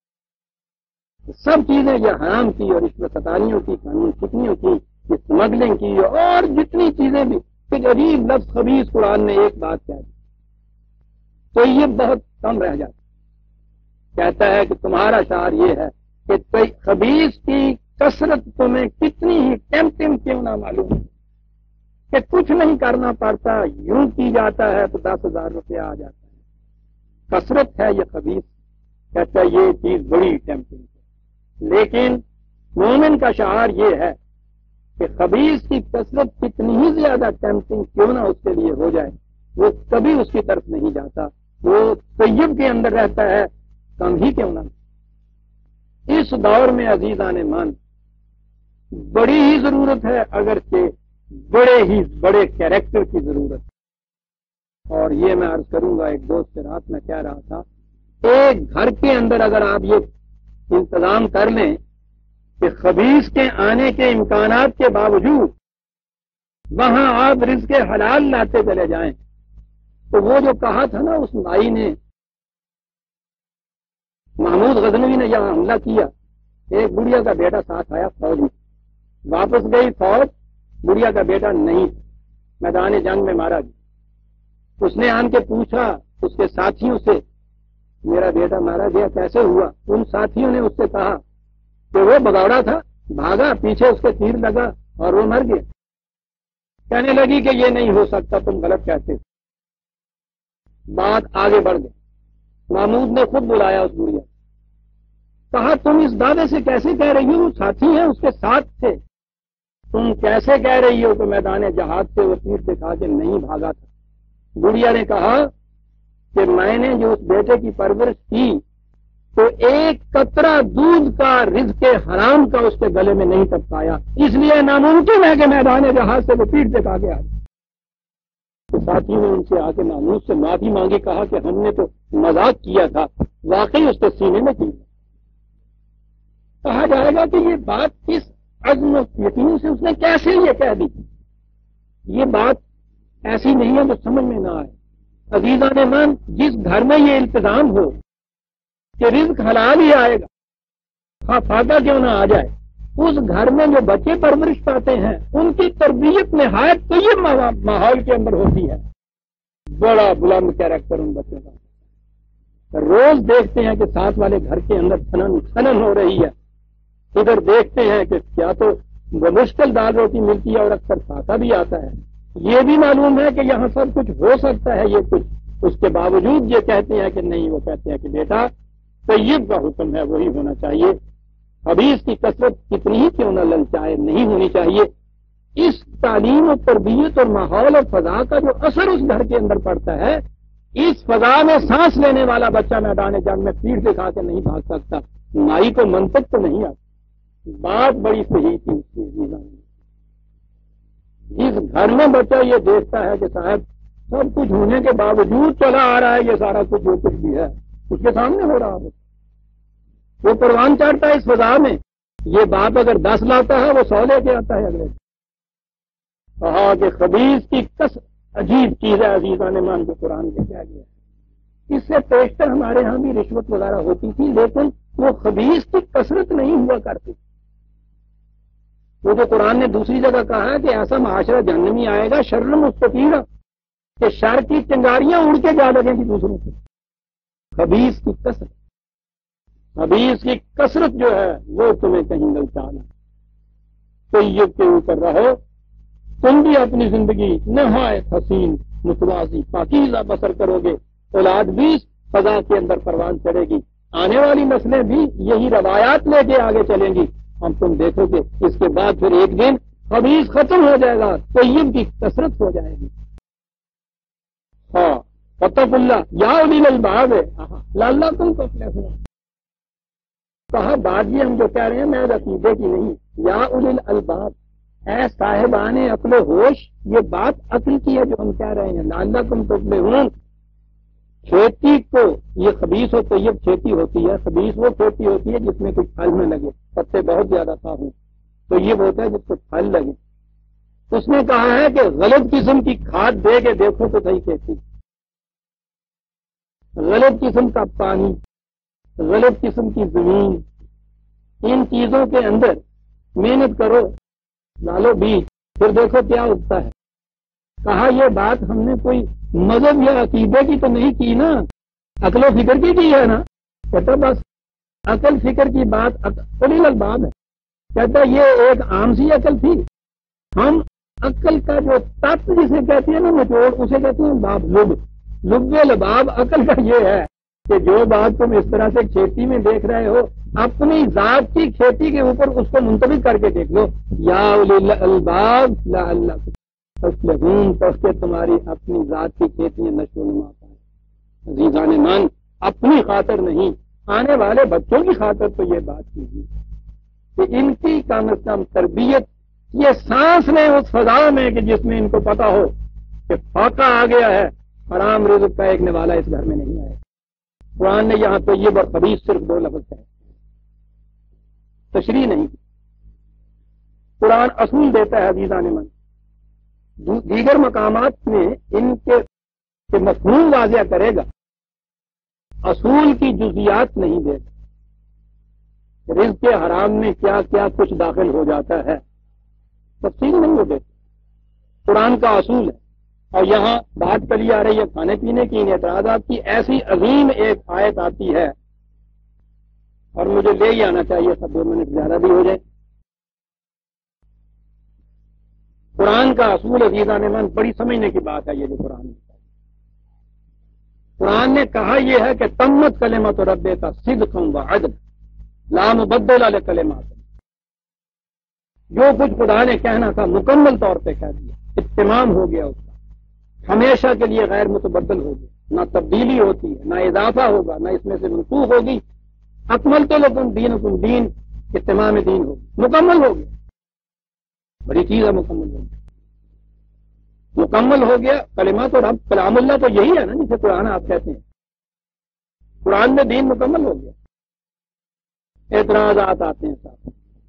سب چیزیں یہ حرام کی اور رشوت ستاریوں کی، قانون شکنیوں کی، اسمگلنگ کی، اور جتنی چیزیں بھی، ایک عجیب لفظ خبیث قرآن نے ایک بات کہہ دی تو یہ بہت کم رہ جاتا۔ کہتا ہے کہ تمہارا شعار یہ ہے کہ خبیث کی کثرت تمہیں کتنی ہی ٹیمپٹنگ کیوں نہ معلوم ہے، کہ کچھ نہیں کرنا پڑتا، یوں کی جاتا ہے تو دس ہزار روپیہ آ جاتا ہے۔ کثرت ہے یہ خبیث، کہتا ہے یہ چیز بڑی ٹیمپٹنگ ہے۔ لیکن مومن کا شعار یہ ہے کہ خبیث کی کثرت کتنی ہی زیادہ ٹیمپٹنگ کیوں نہ اس کے لیے ہو جائے، وہ کبھی اس کی طرف نہیں جاتا، وہ طیب کے اندر رہتا ہے، کم ہی کیوں نہ۔ اس دور میں عزیزان مان بڑی ہی ضرورت ہے، اگرچہ بڑے ہی بڑے کیریکٹر کی ضرورت۔ اور یہ میں عرض کروں گا، ایک دوست سے رات میں کہہ رہا تھا، ایک گھر کے اندر اگر آپ یہ انتظام کر لیں کہ خبیث کے آنے کے امکانات کے باوجود وہاں آپ رزق حلال لاتے چلے جائیں، تو وہ جو کہا تھا نا اس مائی نے، محمود غزنوی نے یہاں حملہ کیا، ایک بڑھیا کا بیٹا ساتھ آیا فوج میں، واپس گئی فوج، بڑھیا کا بیٹا نہیں، میدان جنگ میں مارا گیا۔ اس نے آن کے پوچھا اس کے ساتھیوں سے، میرا بیٹا مارا گیا کیسے ہوا؟ ان ساتھیوں نے اس سے کہا کہ وہ بگاڑا تھا، بھاگا، پیچھے اس کے تیر لگا اور وہ مر گیا۔ کہنے لگی کہ یہ نہیں ہو سکتا، تم غلط کہتے ہو۔ بات آگے بڑھ گئی، محمود نے خود بلایا اس بڑھیا، کہا تم اس دعوے سے کیسے کہہ رہی ہو، وہ ساتھی ہیں اس کے ساتھ تھے، تم کیسے کہہ رہی ہو کہ میدان جہاد سے وہ تیر دکھا کے نہیں بھاگا تھا؟ بڑھیا نے کہا کہ میں نے جو اس بیٹے کی پرورش کی تو ایک قطرہ دودھ کا رزق حرام کا اس کے گلے میں نہیں تب پایا، اس لیے ناممکن ہے کہ میدان جہاد سے وہ پیٹ دکھا کے آ جائے۔ تو ساتھی نے ان سے آ کے محمود سے معافی مانگی، کہا کہ ہم نے تو مذاق کیا تھا، واقعی اس کے سینے میں کی۔ کہا جائے گا کہ یہ بات کس عزم و یقین سے اس نے کیسے یہ کہہ دی؟ یہ بات ایسی نہیں ہے جو سمجھ میں نہ آئے۔ عزیزان من، جس گھر میں یہ التزام ہو کہ رزق حلال ہی آئے گا، ہاں فاقہ کیوں نہ آ جائے، اس گھر میں جو بچے پرورش پاتے ہیں ان کی تربیت نہایت طیب ماحول کے اندر ہوتی ہے، بڑا بلند کیریکٹر ان بچوں کا۔ روز دیکھتے ہیں کہ ساتھ والے گھر کے اندر کھنن کھنن ہو رہی ہے، ادھر دیکھتے ہیں کہ کیا تو مشکل دال روٹی ملتی ہے اور اکثر فاقہ بھی آتا ہے۔ یہ بھی معلوم ہے کہ یہاں سب کچھ ہو سکتا ہے، یہ کچھ، اس کے باوجود یہ کہتے ہیں کہ نہیں، وہ کہتے ہیں کہ بیٹا طیب کا حکم ہے وہی ہونا چاہیے، خبیث کی کثرت کتنی ہی کیوں نہ للچائے نہیں ہونی چاہیے۔ اس تعلیم اور تربیت اور ماحول اور فضا کا جو اثر اس گھر کے اندر پڑتا ہے، اس فضا میں سانس لینے والا بچہ میدان جنگ میں پیٹھ دکھا کے نہیں بھاگ سکتا۔ مائی کو منطق تو نہیں آتی۔ بات بڑی صحیح تھی اس کی۔ جس گھر میں بچہ یہ دیکھتا ہے کہ صاحب سب کچھ ہونے کے باوجود چلا آ رہا ہے یہ سارا کچھ جو کچھ بھی ہے اس کے سامنے ہو رہا ہے، وہ پروان چڑھتا ہے اس فضا میں۔ یہ باپ اگر دس لاتا ہے وہ سو لے کے آتا ہے اگلے۔ کہا کہ خبیث کی کس عجیب چیز ہے عزیزان مان جو قرآن کے کیا گیا ہے۔ اس سے پیشتر ہمارے ہاں بھی رشوت وغیرہ ہوتی تھی، لیکن وہ خبیث کی کثرت نہیں ہوا کرتی۔ وہ جو قرآن نے دوسری جگہ کہا ہے کہ ایسا معاشرہ جہنمی آئے گا شر مستطیرا، کہ شر کی چنگاریاں اڑ کے جا لگیں گی دوسروں سے۔ خبیث کی کثرت خبیث کی کثرت جو ہے وہ تمہیں کہیں گلچانا۔ طیب کے اوپر رہو، تم بھی اپنی زندگی نہایت حسین متوازی پاکیزہ بسر کرو گے، اولاد بھی فضا کے اندر پروان چڑھے گی، آنے والی نسلیں بھی یہی روایات لے کے آگے چلیں گی۔ ہم تم دیکھو گے اس کے بعد پھر ایک دن خبیث ختم ہو جائے گا، طیب کی کثرت ہو جائے گی۔ ہاں فتق اللہ یا اولی الالباب ہے لعلکم تفلحون۔ کہا بات یہ ہم جو کہہ رہے ہیں میں عقیدے کی نہیں، یا اولی الالباب، اے صاحبان عقل و ہوش، یہ بات عقل کی ہے جو ہم کہہ رہے ہیں۔ لعلکم تفلحون، کھیتی کو یہ خبیث و طیب کھیتی ہوتی ہے، خبیث وہ کھیتی ہوتی ہے جس میں کوئی پھل نہ لگے، پتے بہت زیادہ تھا ہوں، تو یہ ہوتا ہے جس کو پھل لگے۔ اس نے کہا ہے کہ غلط قسم کی کھاد دے کے دیکھو تو صحیح کھیتی، غلط قسم کا پانی، غلط قسم کی زمین، ان چیزوں کے اندر محنت کرو، ڈالو بیج، پھر دیکھو کیا اگتا ہے۔ کہا یہ بات ہم نے کوئی مذہب یا عقیدے کی تو نہیں کی نا، عقل و فکر کی کی ہے نا۔ کہتا بس عقل فکر کی بات اولی الالباب ہے۔ کہتا یہ ایک عام سی عقل تھی، ہم عقل کا جو تت جسے کہتے ہیں نا نچوڑ، اسے کہتے ہیں باب لب لب لباب عقل کا یہ ہے کہ جو بات تم اس طرح سے کھیتی میں دیکھ رہے ہو، اپنی ذات کی کھیتی کے اوپر اس کو منتقل کر کے دیکھ لو۔ یا اولی الالباب لعلکم تفلحون، تو اس کے تمہاری اپنی ذات کی کھیتی نشو و نما پائے۔ عزیزان مان، اپنی خاطر نہیں، آنے والے بچوں کی خاطر تو یہ بات کیجیے کہ ان کی کم از کم تربیت یہ سانس لیں اس فضا میں کہ جس میں ان کو پتا ہو کہ فاقہ آ گیا ہے، حرام رزق پھینکنے والا اس گھر میں نہیں آئے۔ قرآن نے یہاں طیب اور خبیث صرف دو لفظ ہے، تشریح نہیں کی۔ قرآن اصول دیتا ہے عزیزان من، دیگر مقامات میں ان کے مفہوم واضح کرے گا، اصول کی جزیات نہیں دے گا۔ رزق کے حرام میں کیا کیا کچھ داخل ہو جاتا ہے تفصیل نہیں ہو دیتی، قرآن کا اصول ہے۔ اور یہاں بات چلی آ رہی ہے کھانے پینے کی، ان اعتراضات کی، ایسی عظیم ایک آیت آتی ہے، اور مجھے لے ہی آنا چاہیے، سب دو منٹ زیادہ بھی ہو جائے۔ قرآن کا اصول عزیزان من بڑی سمجھنے کی بات ہے یہ جو قرآن نے قرآن نے کہا یہ ہے کہ تمت کلمت ربک صدقا وعدلا لا مبدل لکلمات، جو کچھ خدا نے کہنا تھا مکمل طور پہ کہہ دیا، اتمام ہو گیا اس کا، ہمیشہ کے لیے غیر متبدل ہو گیا، نہ تبدیلی ہوتی ہے، نہ اضافہ ہوگا، نہ اس میں سے منسوخ ہوگی۔ اکملت لکم دینکم، دین اتمام دین ہوگی، مکمل ہو گیا، بڑی چیز ہے مکمل ہو گیا، مکمل ہو گیا۔ کلمات اور اب کلام اللہ تو یہی ہے نا جسے قرآن آپ کہتے ہیں، قرآن میں دین مکمل ہو گیا۔ اعتراضات آتے ہیں صاحب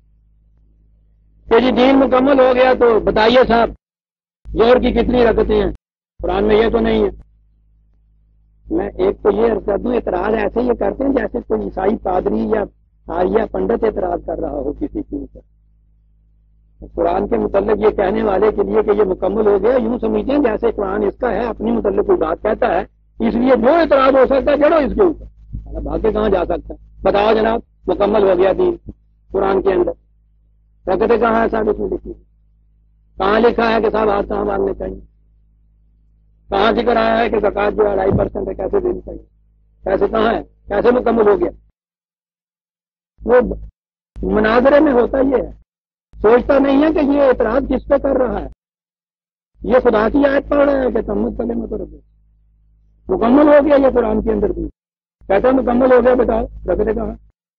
کہ جی دین مکمل ہو گیا تو بتائیے صاحب زہر کی کتنی رکعتیں ہیں، قرآن میں یہ تو نہیں ہے۔ میں ایک تو یہ کر دوں، اعتراض ایسے یہ کرتے ہیں جیسے کوئی عیسائی پادری یا آریہ پنڈت اعتراض کر رہا ہو کسی کے اوپر۔ قرآن کے متعلق یہ کہنے والے کے لیے کہ یہ مکمل ہو گیا، یوں سمجھتے ہیں جیسے قرآن اس کا ہے، اپنی متعلق کوئی بات کہتا ہے، اس لیے جو اعتراض ہو سکتا ہے جڑو اس کے اوپر، بھاگے کہاں جا سکتا ہے؟ بتاؤ جناب، مکمل ہو گیا دین قرآن کے اندر، رکعتیں کہاں ہے صاحب اس میں لکھی؟ کہاں لکھا ہے کہ صاحب ہاتھ کہاں مانگنے چاہیے؟ کہاں ذکر آیا ہے کہ زکات جو اڑائی پرسینٹ ہے کیسے دینی چاہیے؟ کیسے کہاں ہے؟ کیسے مکمل ہو گیا؟ وہ مناظرے میں ہوتا یہ ہے، سوچتا نہیں ہے کہ یہ اعتراض کس پہ کر رہا ہے، یہ خدا کی آیت پڑھ رہا ہے کہ تمت کلمت ربک، مکمل ہو گیا یہ قرآن کے اندر بھی کہتا ہے مکمل ہو گیا، بتاؤ رکھتے کہاں؟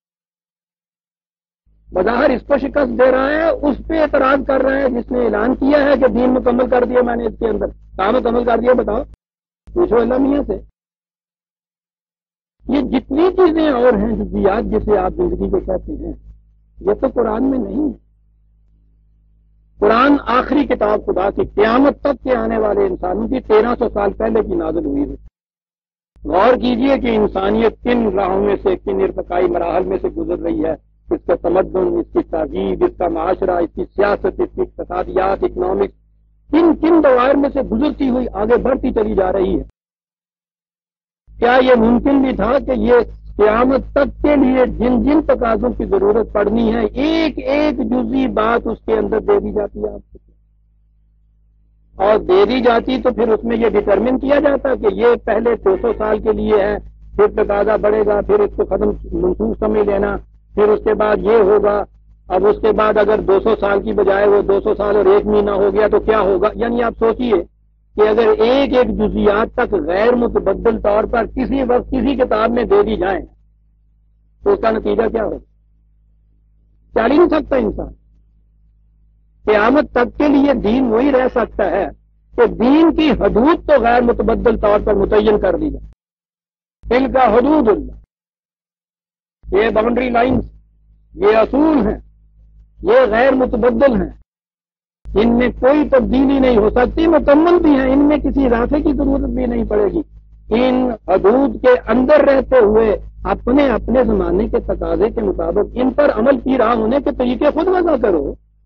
بظاہر اس کو شکست دے رہا ہے، اس پہ اعتراض کر رہا ہے جس نے اعلان کیا ہے کہ دین مکمل کر دیا میں نے اس کے اندر، کہاں مکمل کر دیا بتاؤ؟ پوچھو اللہ میاں سے۔ یہ جتنی چیزیں اور ہیں جزیات جسے آپ زندگی کو کہتے ہیں، یہ تو قرآن میں نہیں ہے۔ قرآن آخری کتاب خدا کی قیامت تک کے آنے والے انسانوں کی تیرہ سو سال پہلے کی نازل ہوئی ہے، غور کیجئے کہ انسانیت کن راہوں میں سے، کن ارتقائی مراحل میں سے گزر رہی ہے. اس کا تمدن، اس کی تہذیب، اس کا معاشرہ، اس کی سیاست، اس کی اقتصادیات، اکنامکس، کن کن دوائر میں سے گزرتی ہوئی آگے بڑھتی چلی جا رہی ہے. کیا یہ ممکن بھی تھا کہ یہ قیامت تک کے لیے جن جن تقاضوں کی ضرورت پڑنی ہے ایک ایک جزئی بات اس کے اندر دے دی جاتی ہے آپ کو، اور دے دی جاتی تو پھر اس میں یہ ڈٹرمن کیا جاتا کہ یہ پہلے دو سو سال کے لیے ہے، پھر تقاضا بڑھے گا، پھر اس کو ختم منسوخ سمجھ لینا، پھر اس کے بعد یہ ہوگا. اب اس کے بعد اگر دو سو سال کی بجائے وہ دو سو سال اور ایک مہینہ ہو گیا تو کیا ہوگا؟ یعنی آپ سوچئے کہ اگر ایک ایک جزیات تک غیر متبدل طور پر کسی وقت کسی کتاب میں دے دی جائیں تو اس کا نتیجہ کیا ہوگا؟ چل ہی نہیں سکتا انسان. قیامت تک کے لیے دین وہی رہ سکتا ہے کہ دین کی حدود تو غیر متبدل طور پر متعین کر دی جائے. دل کا حدود اللہ، یہ باؤنڈری لائنز، یہ اصول ہیں، یہ غیر متبدل ہیں، ان میں کوئی تبدیلی نہیں ہو سکتی، مکمل بھی ہیں، ان میں کسی اضافے کی ضرورت بھی نہیں پڑے گی. ان حدود کے اندر رہتے ہوئے اپنے اپنے زمانے کے تقاضے کے مطابق ان پر عمل پیرا ہونے کے طریقے خود وضع کرو.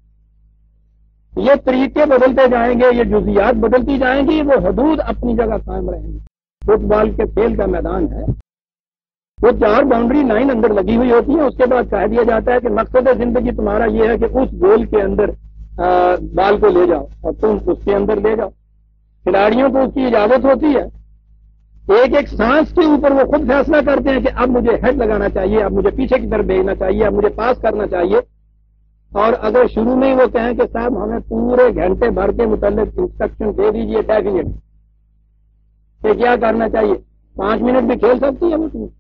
یہ طریقے بدلتے جائیں گے، یہ جزیات بدلتی جائیں گی، وہ حدود اپنی جگہ قائم رہیں گی. فٹ بال کے کھیل کا میدان ہے، وہ چار باؤنڈری لائن اندر لگی ہوئی ہوتی ہے، اس کے بعد کہہ دیا جاتا ہے کہ مقصد زندگی تمہارا یہ ہے کہ اس گول کے اندر بال کو لے جاؤ اور تم اس کے اندر لے جاؤ. کھلاڑیوں کو اس کی اجازت ہوتی ہے، ایک ایک سانس کے اوپر وہ خود فیصلہ کرتے ہیں کہ اب مجھے ہیڈ لگانا چاہیے، اب مجھے پیچھے کی طرف بھیجنا چاہیے، اب مجھے پاس کرنا چاہیے. اور اگر شروع میں ہی وہ کہیں کہ صاحب ہمیں پورے گھنٹے بھر کے متعلق انسٹرکشن دے دیجیے ڈیفینیٹ کہ کیا کرنا چاہیے، پانچ منٹ بھی کھیل سکتی ہے وہ ٹیم.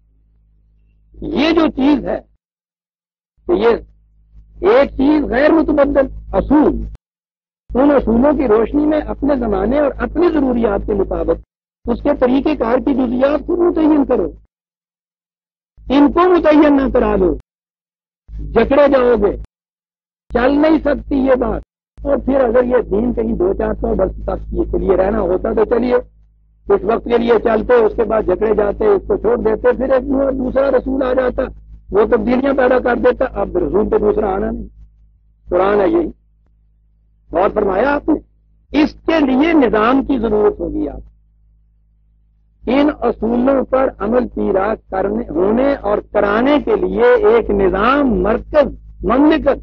یہ جو چیز ہے کہ یہ ایک چیز غیر متبدل اصول، ان اصولوں کی روشنی میں اپنے زمانے اور اپنی ضروریات کے مطابق اس کے طریقہ کار کی جزیات کو متعین کرو. ان کو متعین نہ کرا لو، جکڑے جاؤ گے، چل نہیں سکتی یہ بات. اور پھر اگر یہ دین کہیں دو چار سو برس تک کے لیے رہنا ہوتا تو چلیے کچھ وقت کے لیے چلتے، اس کے بعد جکڑے جاتے، اس کو چھوڑ دیتے، پھر ایک دوسرا رسول آ جاتا، وہ تبدیلیاں پیدا کر دیتا. اب رسول تو دوسرا آنا نہیں، قرآن ہے یہی. غور فرمایا آپ نے؟ اس کے لیے نظام کی ضرورت ہوگی. آپ ان اصولوں پر عمل پیرا کرنے ہونے اور کرانے کے لیے ایک نظام، مرکز، مملکت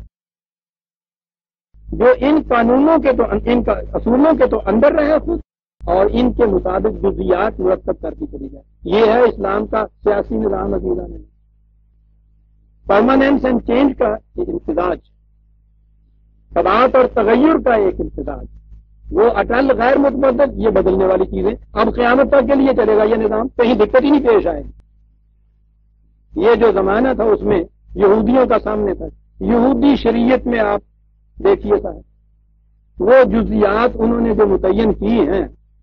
جو ان قانونوں کے تو ان کا اصولوں کے تو اندر رہے خود اور ان کے مطابق جزیات مرتب کرتی چلی جائے. یہ ہے اسلام کا سیاسی نظام. عزیزان نے پرماننس اینڈ چینج کا ایک امتزاج، ثبات اور تغیر کا ایک امتزاج، وہ اٹل غیر متبدل، یہ بدلنے والی چیزیں. اب قیامت تک کے لیے چلے گا یہ نظام، کہیں دقت ہی نہیں پیش آئے گی. یہ جو زمانہ تھا اس میں یہودیوں کا سامنے تھا. یہودی شریعت میں آپ دیکھیے صاحب، وہ جزیات انہوں نے جو متعین کی ہیں،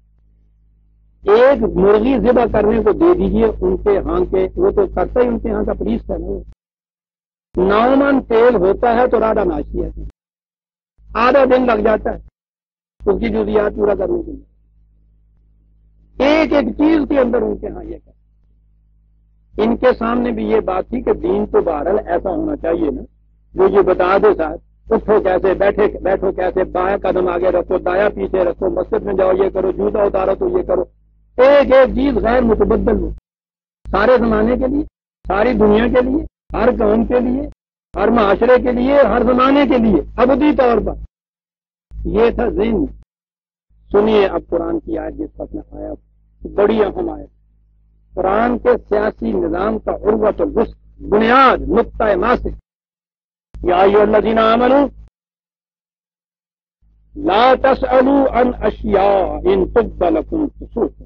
ایک مرغی ذبح کرنے کو دے دیجئے ان کے ہاں کے، وہ تو کرتا ہی ان کے ہاں کا پریسٹ ہے نا. نو من تیل ہوتا ہے تو راڈا ناشتی ہے، آدھا دن لگ جاتا ہے اس کی جزیات پورا کرنے کے لیے. ایک ایک چیز کے اندر ان کے ہاں یہ کر، ان کے سامنے بھی یہ بات تھی کہ دین تو بہرحال ایسا ہونا چاہیے نا جو یہ بتا دے صاحب اٹھو کیسے، بیٹھے بیٹھو کیسے، بایاں قدم آگے رکھو، دایاں پیچھے رکھو، مسجد میں جاؤ یہ کرو، جوتا اتارو تو یہ کرو. ایک ایک چیز غیر متبدل ہو، سارے زمانے کے لیے، ساری دنیا کے لیے، ہر قوم کے لیے، ہر معاشرے کے لیے، ہر زمانے کے لیے ابدی طور پر. یہ تھا ذہن. سنیے اب قرآن کی آیت جس وقت میں آیا، بڑی اہم آیت، قرآن کے سیاسی نظام کا عروۃ الوثق، بنیاد، نقطہ ماسک. یا ایھا الذین آمنوا لا تسألوا عن اشیاء ان تبد لکم تسؤکم.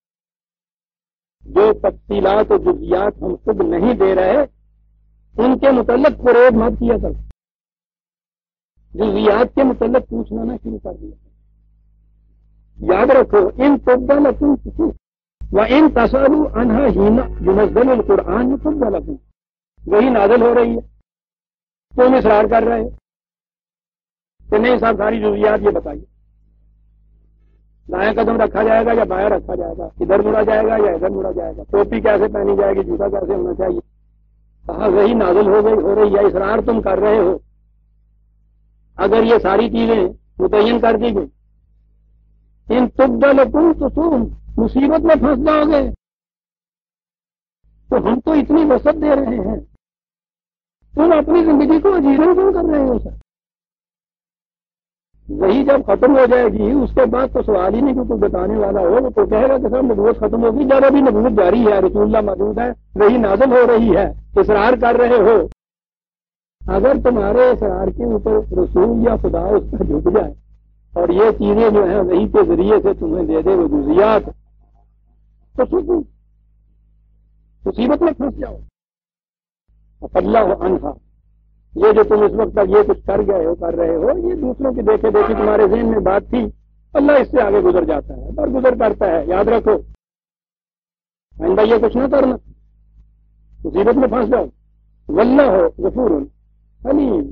جو تفصیلات و جزیات ہم خود نہیں دے رہے ان کے متعلق فریب مت کیا کرو. جزیات کے متعلق پوچھنا نہ شروع کر دیا. یاد رکھو، ان تبد لکم تسؤکم وان تسألوا عنها حین ينزل القرآن تبد لکم. وہی نازل ہو رہی ہے، تم اصرار کر رہے کہ نہیں صاحب ساری جزیات یہ بتائیے. دائیں قدم رکھا جائے گا یا بایاں رکھا جائے گا، ادھر مڑا جائے گا یا ادھر مڑا جائے گا، ٹوپی کیسے پہنی جائے گی، جوتا کیسے ہونا چاہیے. کہا وہی نازل ہو گئی ہو رہی ہے، اصرار تم کر رہے ہو. اگر یہ ساری چیزیں متعین کر دی گئی، ان تبدل لکم تصوم، مصیبت میں پھنس جاؤ گے. تو ہم تو اتنی وسعت دے رہے ہیں، تم اپنی زندگی کو اجیرن کیوں کر رہے ہو سر؟ وہی جب ختم ہو جائے گی اس کے بعد تو سوال ہی نہیں کہ کوئی بتانے والا ہو، وہ تو کہے گا کہ سب نبوت ختم ہوگی. جب ابھی نبوت جاری ہے، رسول اللہ موجود ہے، وہی نازل ہو رہی ہے، اصرار کر رہے ہو. اگر تمہارے اصرار کے اوپر رسول یا خدا اس کا جھک جائے اور یہ چیزیں جو ہیں وہی کے ذریعے سے تمہیں دے دے وہ جزیات، تو سکو مصیبت میں پھنس جاؤ. اللہ عنہا، یہ جو تم اس وقت تک یہ کچھ کر گئے ہو کر رہے ہو، یہ دوسروں کے دیکھے دیکھے تمہارے ذہن میں بات تھی، اللہ اس سے آگے گزر جاتا ہے اور گزر کرتا ہے. یاد رکھو آئندہ یہ کچھ نہ کرنا، مصیبت میں پھنس جاؤ. واللہ غفور حلیم.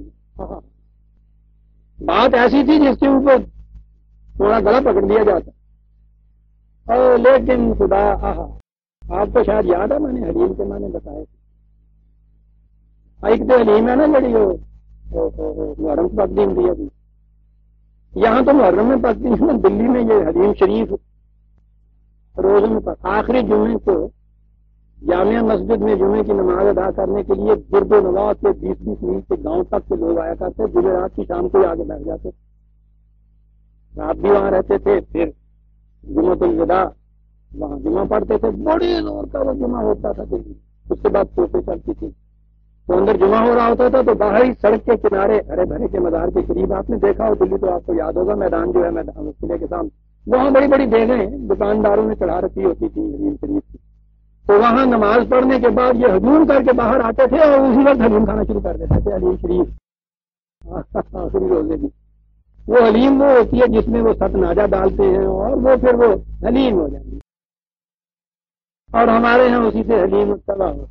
بات ایسی تھی جس کے اوپر تھوڑا گلا پکڑ دیا جاتا، اور لیکن خدا آہا. آپ کو شاید یاد ہے میں نے حلیم کے معنی بتائے تھے. ایک تو حلیم ہے نا جڑی وہ محرم سے پکتی ہوں ابھی، یہاں تو محرم میں پکتی ہے نا، دلی میں یہ حلیم شریف روز میں پک. آخری جمعے کو جامعہ مسجد میں جمعے کی نماز ادا کرنے کے لیے گرد و نواح سے بیس بیس میل کے گاؤں تک کے لوگ آیا کرتے، جمعرات کی شام کو آگے بیٹھ جاتے، رات بھی وہاں رہتے تھے. پھر جمعۃ الوداع وہاں جمعہ پڑھتے تھے، بڑی زور کا وہ جمعہ ہوتا تھا دلی. اس کے بعد توپیں چلتی تھی، تو اندر جمعہ ہو رہا ہوتا تھا تو باہر ہی سڑک کے کنارے ہرے بھرے کے مزار کے قریب، آپ نے دیکھا ہو دلی تو آپ کو یاد ہوگا، میدان جو ہے میدان قلعے کے سامنے، وہاں بڑی بڑی دیگیں دکانداروں نے چڑھا رکھی ہوتی تھی حلیم شریف کی. تو وہاں نماز پڑھنے کے بعد یہ ہجوم کر کے باہر آتے تھے اور اسی وقت حلیم کھانا شروع کر دیتے تھے. حلیم شریف آخری روزے کی وہ حلیم وہ ہوتی ہے جس میں وہ ست ناجا ڈالتے ہیں اور وہ پھر وہ حلیم ہو جائیں گی، اور ہمارے ہاں اسی سے حلیم تباہ ہو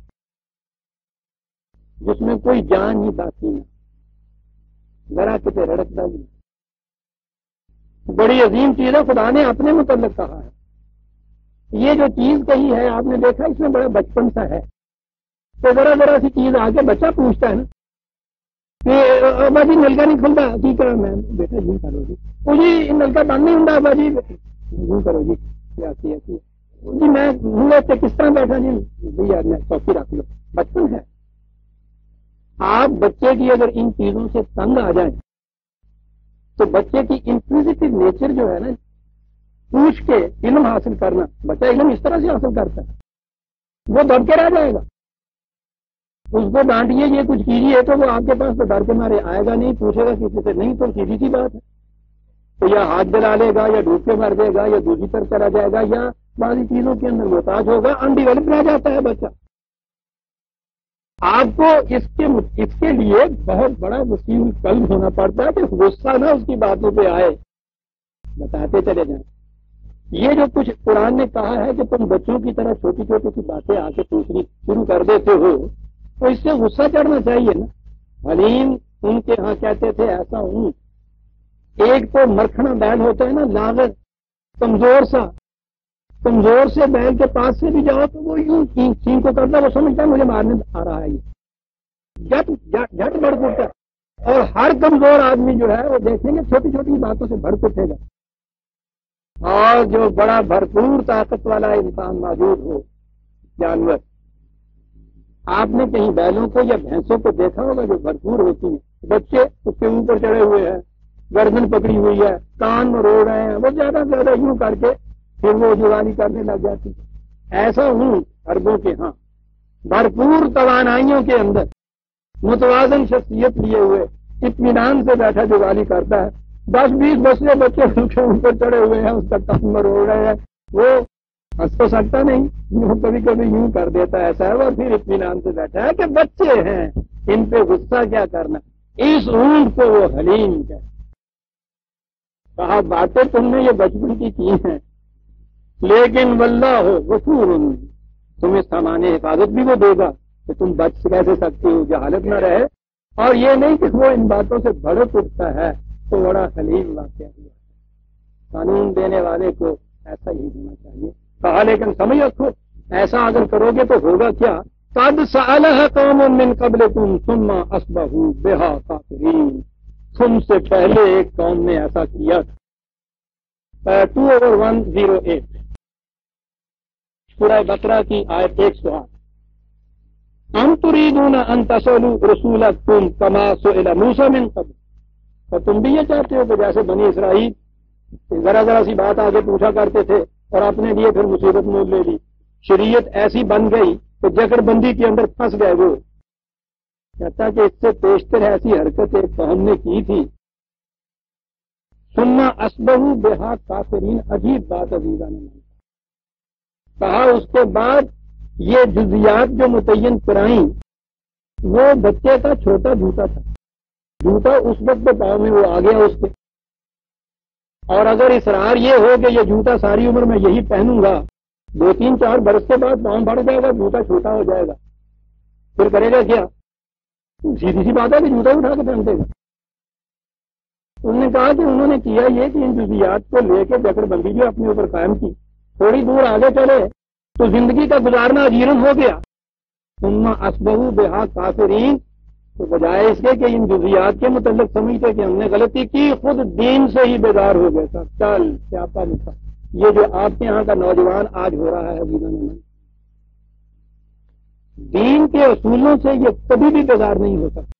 جس میں کوئی جان ہی باقی نہ، ذرا کتے رڑکتا بھی. بڑی عظیم چیز ہے، خدا نے اپنے متعلق کہا ہے. یہ جو چیز کہی ہے آپ نے دیکھا اس میں بڑا بچپن سا ہے، تو ذرا ذرا سی چیز آ کے بچہ پوچھتا ہے نا کہ ابا جی نلکا نہیں کھلتا، ٹھیک ہے میں بیٹا یوں کرو جی، وہ جی نلکا بند نہیں ہوتا، ابا جی یوں کرو جی، ایسی ایسی جی میں ہوں سے کس طرح بیٹھا جی بھیا میں چوکی رکھ لو. بچپن ہے. آپ بچے کی اگر ان چیزوں سے تنگ آ جائیں تو بچے کی انکویزیٹو نیچر جو ہے نا، پوچھ کے علم حاصل کرنا، بچہ علم اس طرح سے حاصل کرتا ہے، وہ دب کے رہ جائے گا. اس کو ڈانٹیے یہ کچھ کیجیے تو وہ آپ کے پاس تو ڈر کے مارے آئے گا نہیں، پوچھے گا کسی سے نہیں، تو سیدھی سی بات ہے تو یا ہاتھ دلا لے گا یا ڈوب کے مر دے گا یا دوسری طرف چلا جائے گا یا بعضی چیزوں کے اندر محتاج ہوگا، انڈیولپ رہ جاتا ہے بچہ. آپ کو اس کے اس کے لیے بہت بڑا وسیع قلب ہونا پڑتا ہے کہ غصہ نہ اس کی باتوں پہ آئے، بتاتے چلے جائیں. یہ جو کچھ قرآن نے کہا ہے کہ تم بچوں کی طرح چھوٹی چھوٹی سی باتیں آ کے پوچھنی شروع کر دیتے ہو، تو اس سے غصہ چڑھنا چاہیے نا. حلیم ان کے ہاں کہتے تھے ایسا ہوں. ایک تو مرکھنا بیل ہوتا ہے نا، لاغت کمزور سا، کمزور سے بیل کے پاس سے بھی جاؤ تو وہ یوں چین کو کرتا، وہ سمجھتا ہے مجھے مارنے آ رہا ہے، یہ جٹ جٹ بڑھ اٹھتا. اور ہر کمزور آدمی جو ہے وہ دیکھیں گے چھوٹی چھوٹی باتوں سے بھڑک اٹھے گا. اور جو بڑا بھرپور طاقت والا انسان موجود ہو، جانور، آپ نے کہیں بیلوں کو یا بھینسوں کو دیکھا ہوگا جو بھرپور ہوتی ہیں، بچے اس کے اوپر چڑھے ہوئے ہیں، گردن پکڑی ہوئی ہے، کان مروڑ رہے ہیں، وہ زیادہ سے زیادہ یوں کر کے پھر وہ جوانی کرنے لگ جاتی. ایسا ہوں عربوں کے ہاں بھرپور توانائیوں کے اندر متوازن شخصیت لیے ہوئے اطمینان سے بیٹھا جوالی کرتا ہے. دس بیس بچے بچے ان کے اوپر چڑھے ہوئے ہیں، اس کا کان مروڑ رہے ہیں، وہ ہنس تو سکتا نہیں، وہ کبھی کبھی یوں کر دیتا ہے ایسا ہے، اور پھر اطمینان سے بیٹھا ہے کہ بچے ہیں ان پہ غصہ کیا کرنا. اس اونٹ کو وہ حلیم کہتے. کہا باتیں تم نے یہ بچپن کی کی ہیں، لیکن واللہ غفور، تمہیں سامان حفاظت بھی وہ دے گا کہ تم بچ کیسے سکتے ہو، جہالت نہ رہے. اور یہ نہیں کہ وہ ان باتوں سے بھڑک اٹھتا ہے تو بڑا حلیم واقعہ ہوا. قانون دینے والے کو ایسا ہی ہونا چاہیے. کہا لیکن سمجھ رکھو ایسا اگر کرو گے تو ہوگا کیا؟ قد سألها قوم من قبلكم ثم اصبحوا بها کافرین. تم سے پہلے ایک قوم نے ایسا کیا تھا. Two over one zero eight سورہ بقرہ کی آیت ایک سو آٹھ. ام تريدون ان تسألوا رسولكم كما سئل موسى من قبل. اور تم بھی یہ چاہتے ہو کہ جیسے بنی اسرائیل ذرا ذرا سی بات آگے پوچھا کرتے تھے اور اپنے لیے پھر مصیبت مول لے لی. شریعت ایسی بن گئی کہ جکڑ بندی کے اندر پھنس گئے. وہ کہتا کہ اس سے پیشتر ایسی حرکت ایک قوم نے کی تھی. ثم اصبحوا بها کافرین. عجیب بات عزیزہ نے کہا. اس کے بعد یہ جزیات جو متعین کرائیں وہ بچے کا چھوٹا جوتا تھا. جوتا اس وقت پاؤں میں وہ آ گیا اس کے. اور اگر اصرار یہ ہو کہ یہ جوتا ساری عمر میں یہی پہنوں گا، دو تین چار برس کے بعد پاؤں بڑھ جائے گا، جوتا چھوٹا ہو جائے گا، پھر کرے گا کیا؟ سیدھی سی بات ہے کہ جوتا اٹھا کے پہن دے گا. انہوں نے کہا کہ انہوں نے کیا یہ کہ ان جزیات کو لے کے جکڑ بندی جو اپنے اوپر قائم کی. تھوڑی دور آگے چلے تو زندگی کا گزارنا اجیرن ہو گیا. ثم اصبحوا بها کافرین. تو بجائے اس کے کہ ان جزیات کے متعلق سمجھتے کہ ہم نے غلطی کی، خود دین سے ہی بیدار ہو گیا تھا. چل سیاپا لکھا. یہ جو آپ کے یہاں کا نوجوان آج ہو رہا ہے عزیزاں نے، دین کے اصولوں سے یہ کبھی بھی بیدار نہیں ہو سکتا.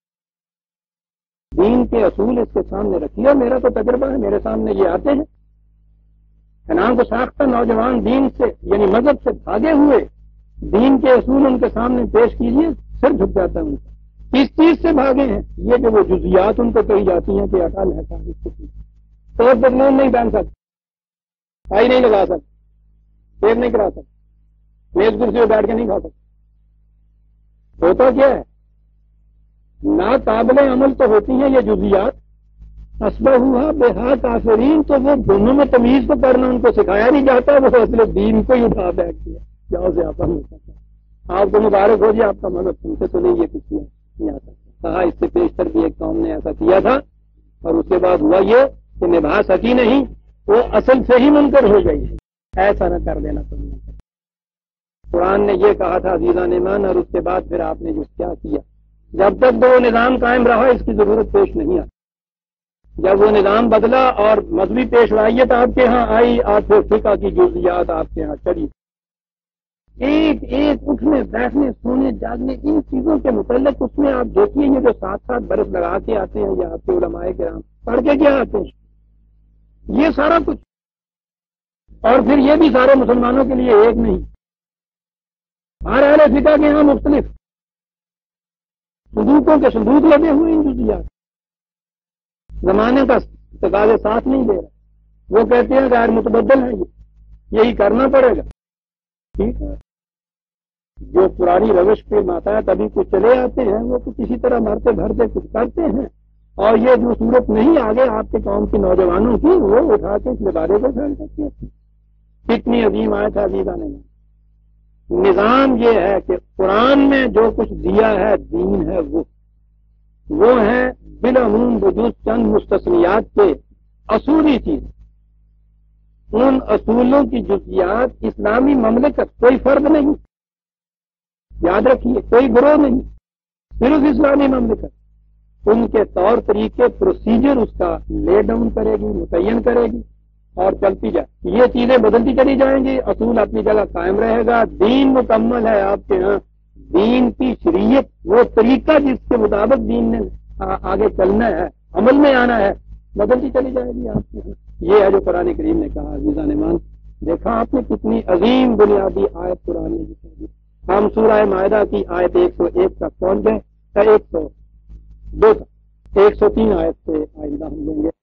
دین کے اصول اس کے سامنے رکھیے. میرا تو تجربہ ہے، میرے سامنے یہ آتے ہیں انعام کو ساختہ نوجوان دین سے یعنی مذہب سے بھاگے ہوئے، دین کے اصول ان کے سامنے پیش کیجیے، سر جھک جاتا ہے ان کا. کس چیز سے بھاگے ہیں؟ یہ جو وہ جزیات ان کو کہی جاتی ہیں کہ اٹل ہے تو بدلون نہیں پہن سکتے، ٹائی نہیں لگا سکتے، شیو نہیں کرا سکتے، میز کرسی پہ بیٹھ کے نہیں کھا سکتے. ہوتا کیا ہے؟ ناقابل عمل تو ہوتی ہیں یہ جزیات. اصبحوا بها کافرین. تو وہ دونوں میں تمیز تو کرنا ان کو سکھایا نہیں جاتا، وہ اصل دین کو ہی اٹھا بیٹھ دیا. جاؤ سے آپ آپ کو مبارک ہو جی، آپ کا مذہب تم سے تو نہیں یہ کچھ نہیں آ سکتا. کہا اس سے پیشتر بھی ایک قوم نے ایسا کیا تھا اور اس کے بعد ہوا یہ کہ نبھا سکی نہیں، وہ اصل سے ہی منکر ہو گئی. ایسا نہ کر دینا تم نے. قرآن نے یہ کہا تھا عزیزان ایمان، اور اس کے بعد پھر آپ نے جو کیا کیا. جب تک وہ نظام قائم رہا اس کی ضرورت پیش نہیں آئی. جب وہ نظام بدلا اور مذہبی پیشوائیت آپ کے ہاں آئی، آپ پھر فقہ کی جزیات آپ کے ہاں چڑھی. ایک ایک اٹھنے بیٹھنے سونے جاگنے ان چیزوں کے متعلق اس میں آپ دیکھیے یہ جو سات سات برس لگا کے آتے ہیں یا آپ کے علماء کرام پڑھ کے کیا آتے ہیں یہ سارا کچھ. اور پھر یہ بھی سارے مسلمانوں کے لیے ایک نہیں، ہر اہل فقہ کے یہاں مختلف صندوقوں کے صندوق لگے ہوئے ان جزیات. زمانے کا تقاضے ساتھ نہیں دے رہا، وہ کہتے ہیں غیر متبدل ہے، یہ یہی کرنا پڑے گا. ٹھیک ہے، جو پرانی روش کے ماتحت ابھی کچھ چلے آتے ہیں وہ کچھ اسی طرح مرتے بھرتے کچھ کرتے ہیں. اور یہ جو صورت نہیں آگے آپ کے قوم کے نوجوانوں کی وہ اٹھا کے اس لبادے کو پھیل سکتی ہے. کتنی عظیم آیت ہے عزیزاں نے. نظام یہ ہے کہ قرآن میں جو کچھ دیا ہے دین ہے وہ وہ ہے بالعموم بجز چند مستثنیات کے اصولی چیز. ان اصولوں کی جزیات اسلامی مملکت کوئی فرد نہیں، یاد رکھیے کوئی گروہ نہیں، صرف اسلامی مملکت ان کے طور طریقے پروسیجر اس کا لے ڈاؤن کرے گی، متعین کرے گی اور چلتی جائے. یہ چیزیں بدلتی چلی جائیں گی، اصول اپنی جگہ قائم رہے گا. دین مکمل ہے آپ کے ہاں. دین کی شریعت وہ طریقہ جس کے مطابق دین نے آگے چلنا ہے، عمل میں آنا ہے، بدلتی چلی جائے گی آپ کے ہاں. یہ ہے جو قرآن کریم نے کہا. عزیزان ایمان دیکھا آپ نے کتنی عظیم بنیادی آیت قرآن نے ذکر دی. ہم سورہ مائدہ کی آیت ایک سو ایک تک پہنچ گئے، ایک سو دو تک، ایک سو تین آیت سے آئندہ ہم لیں گے.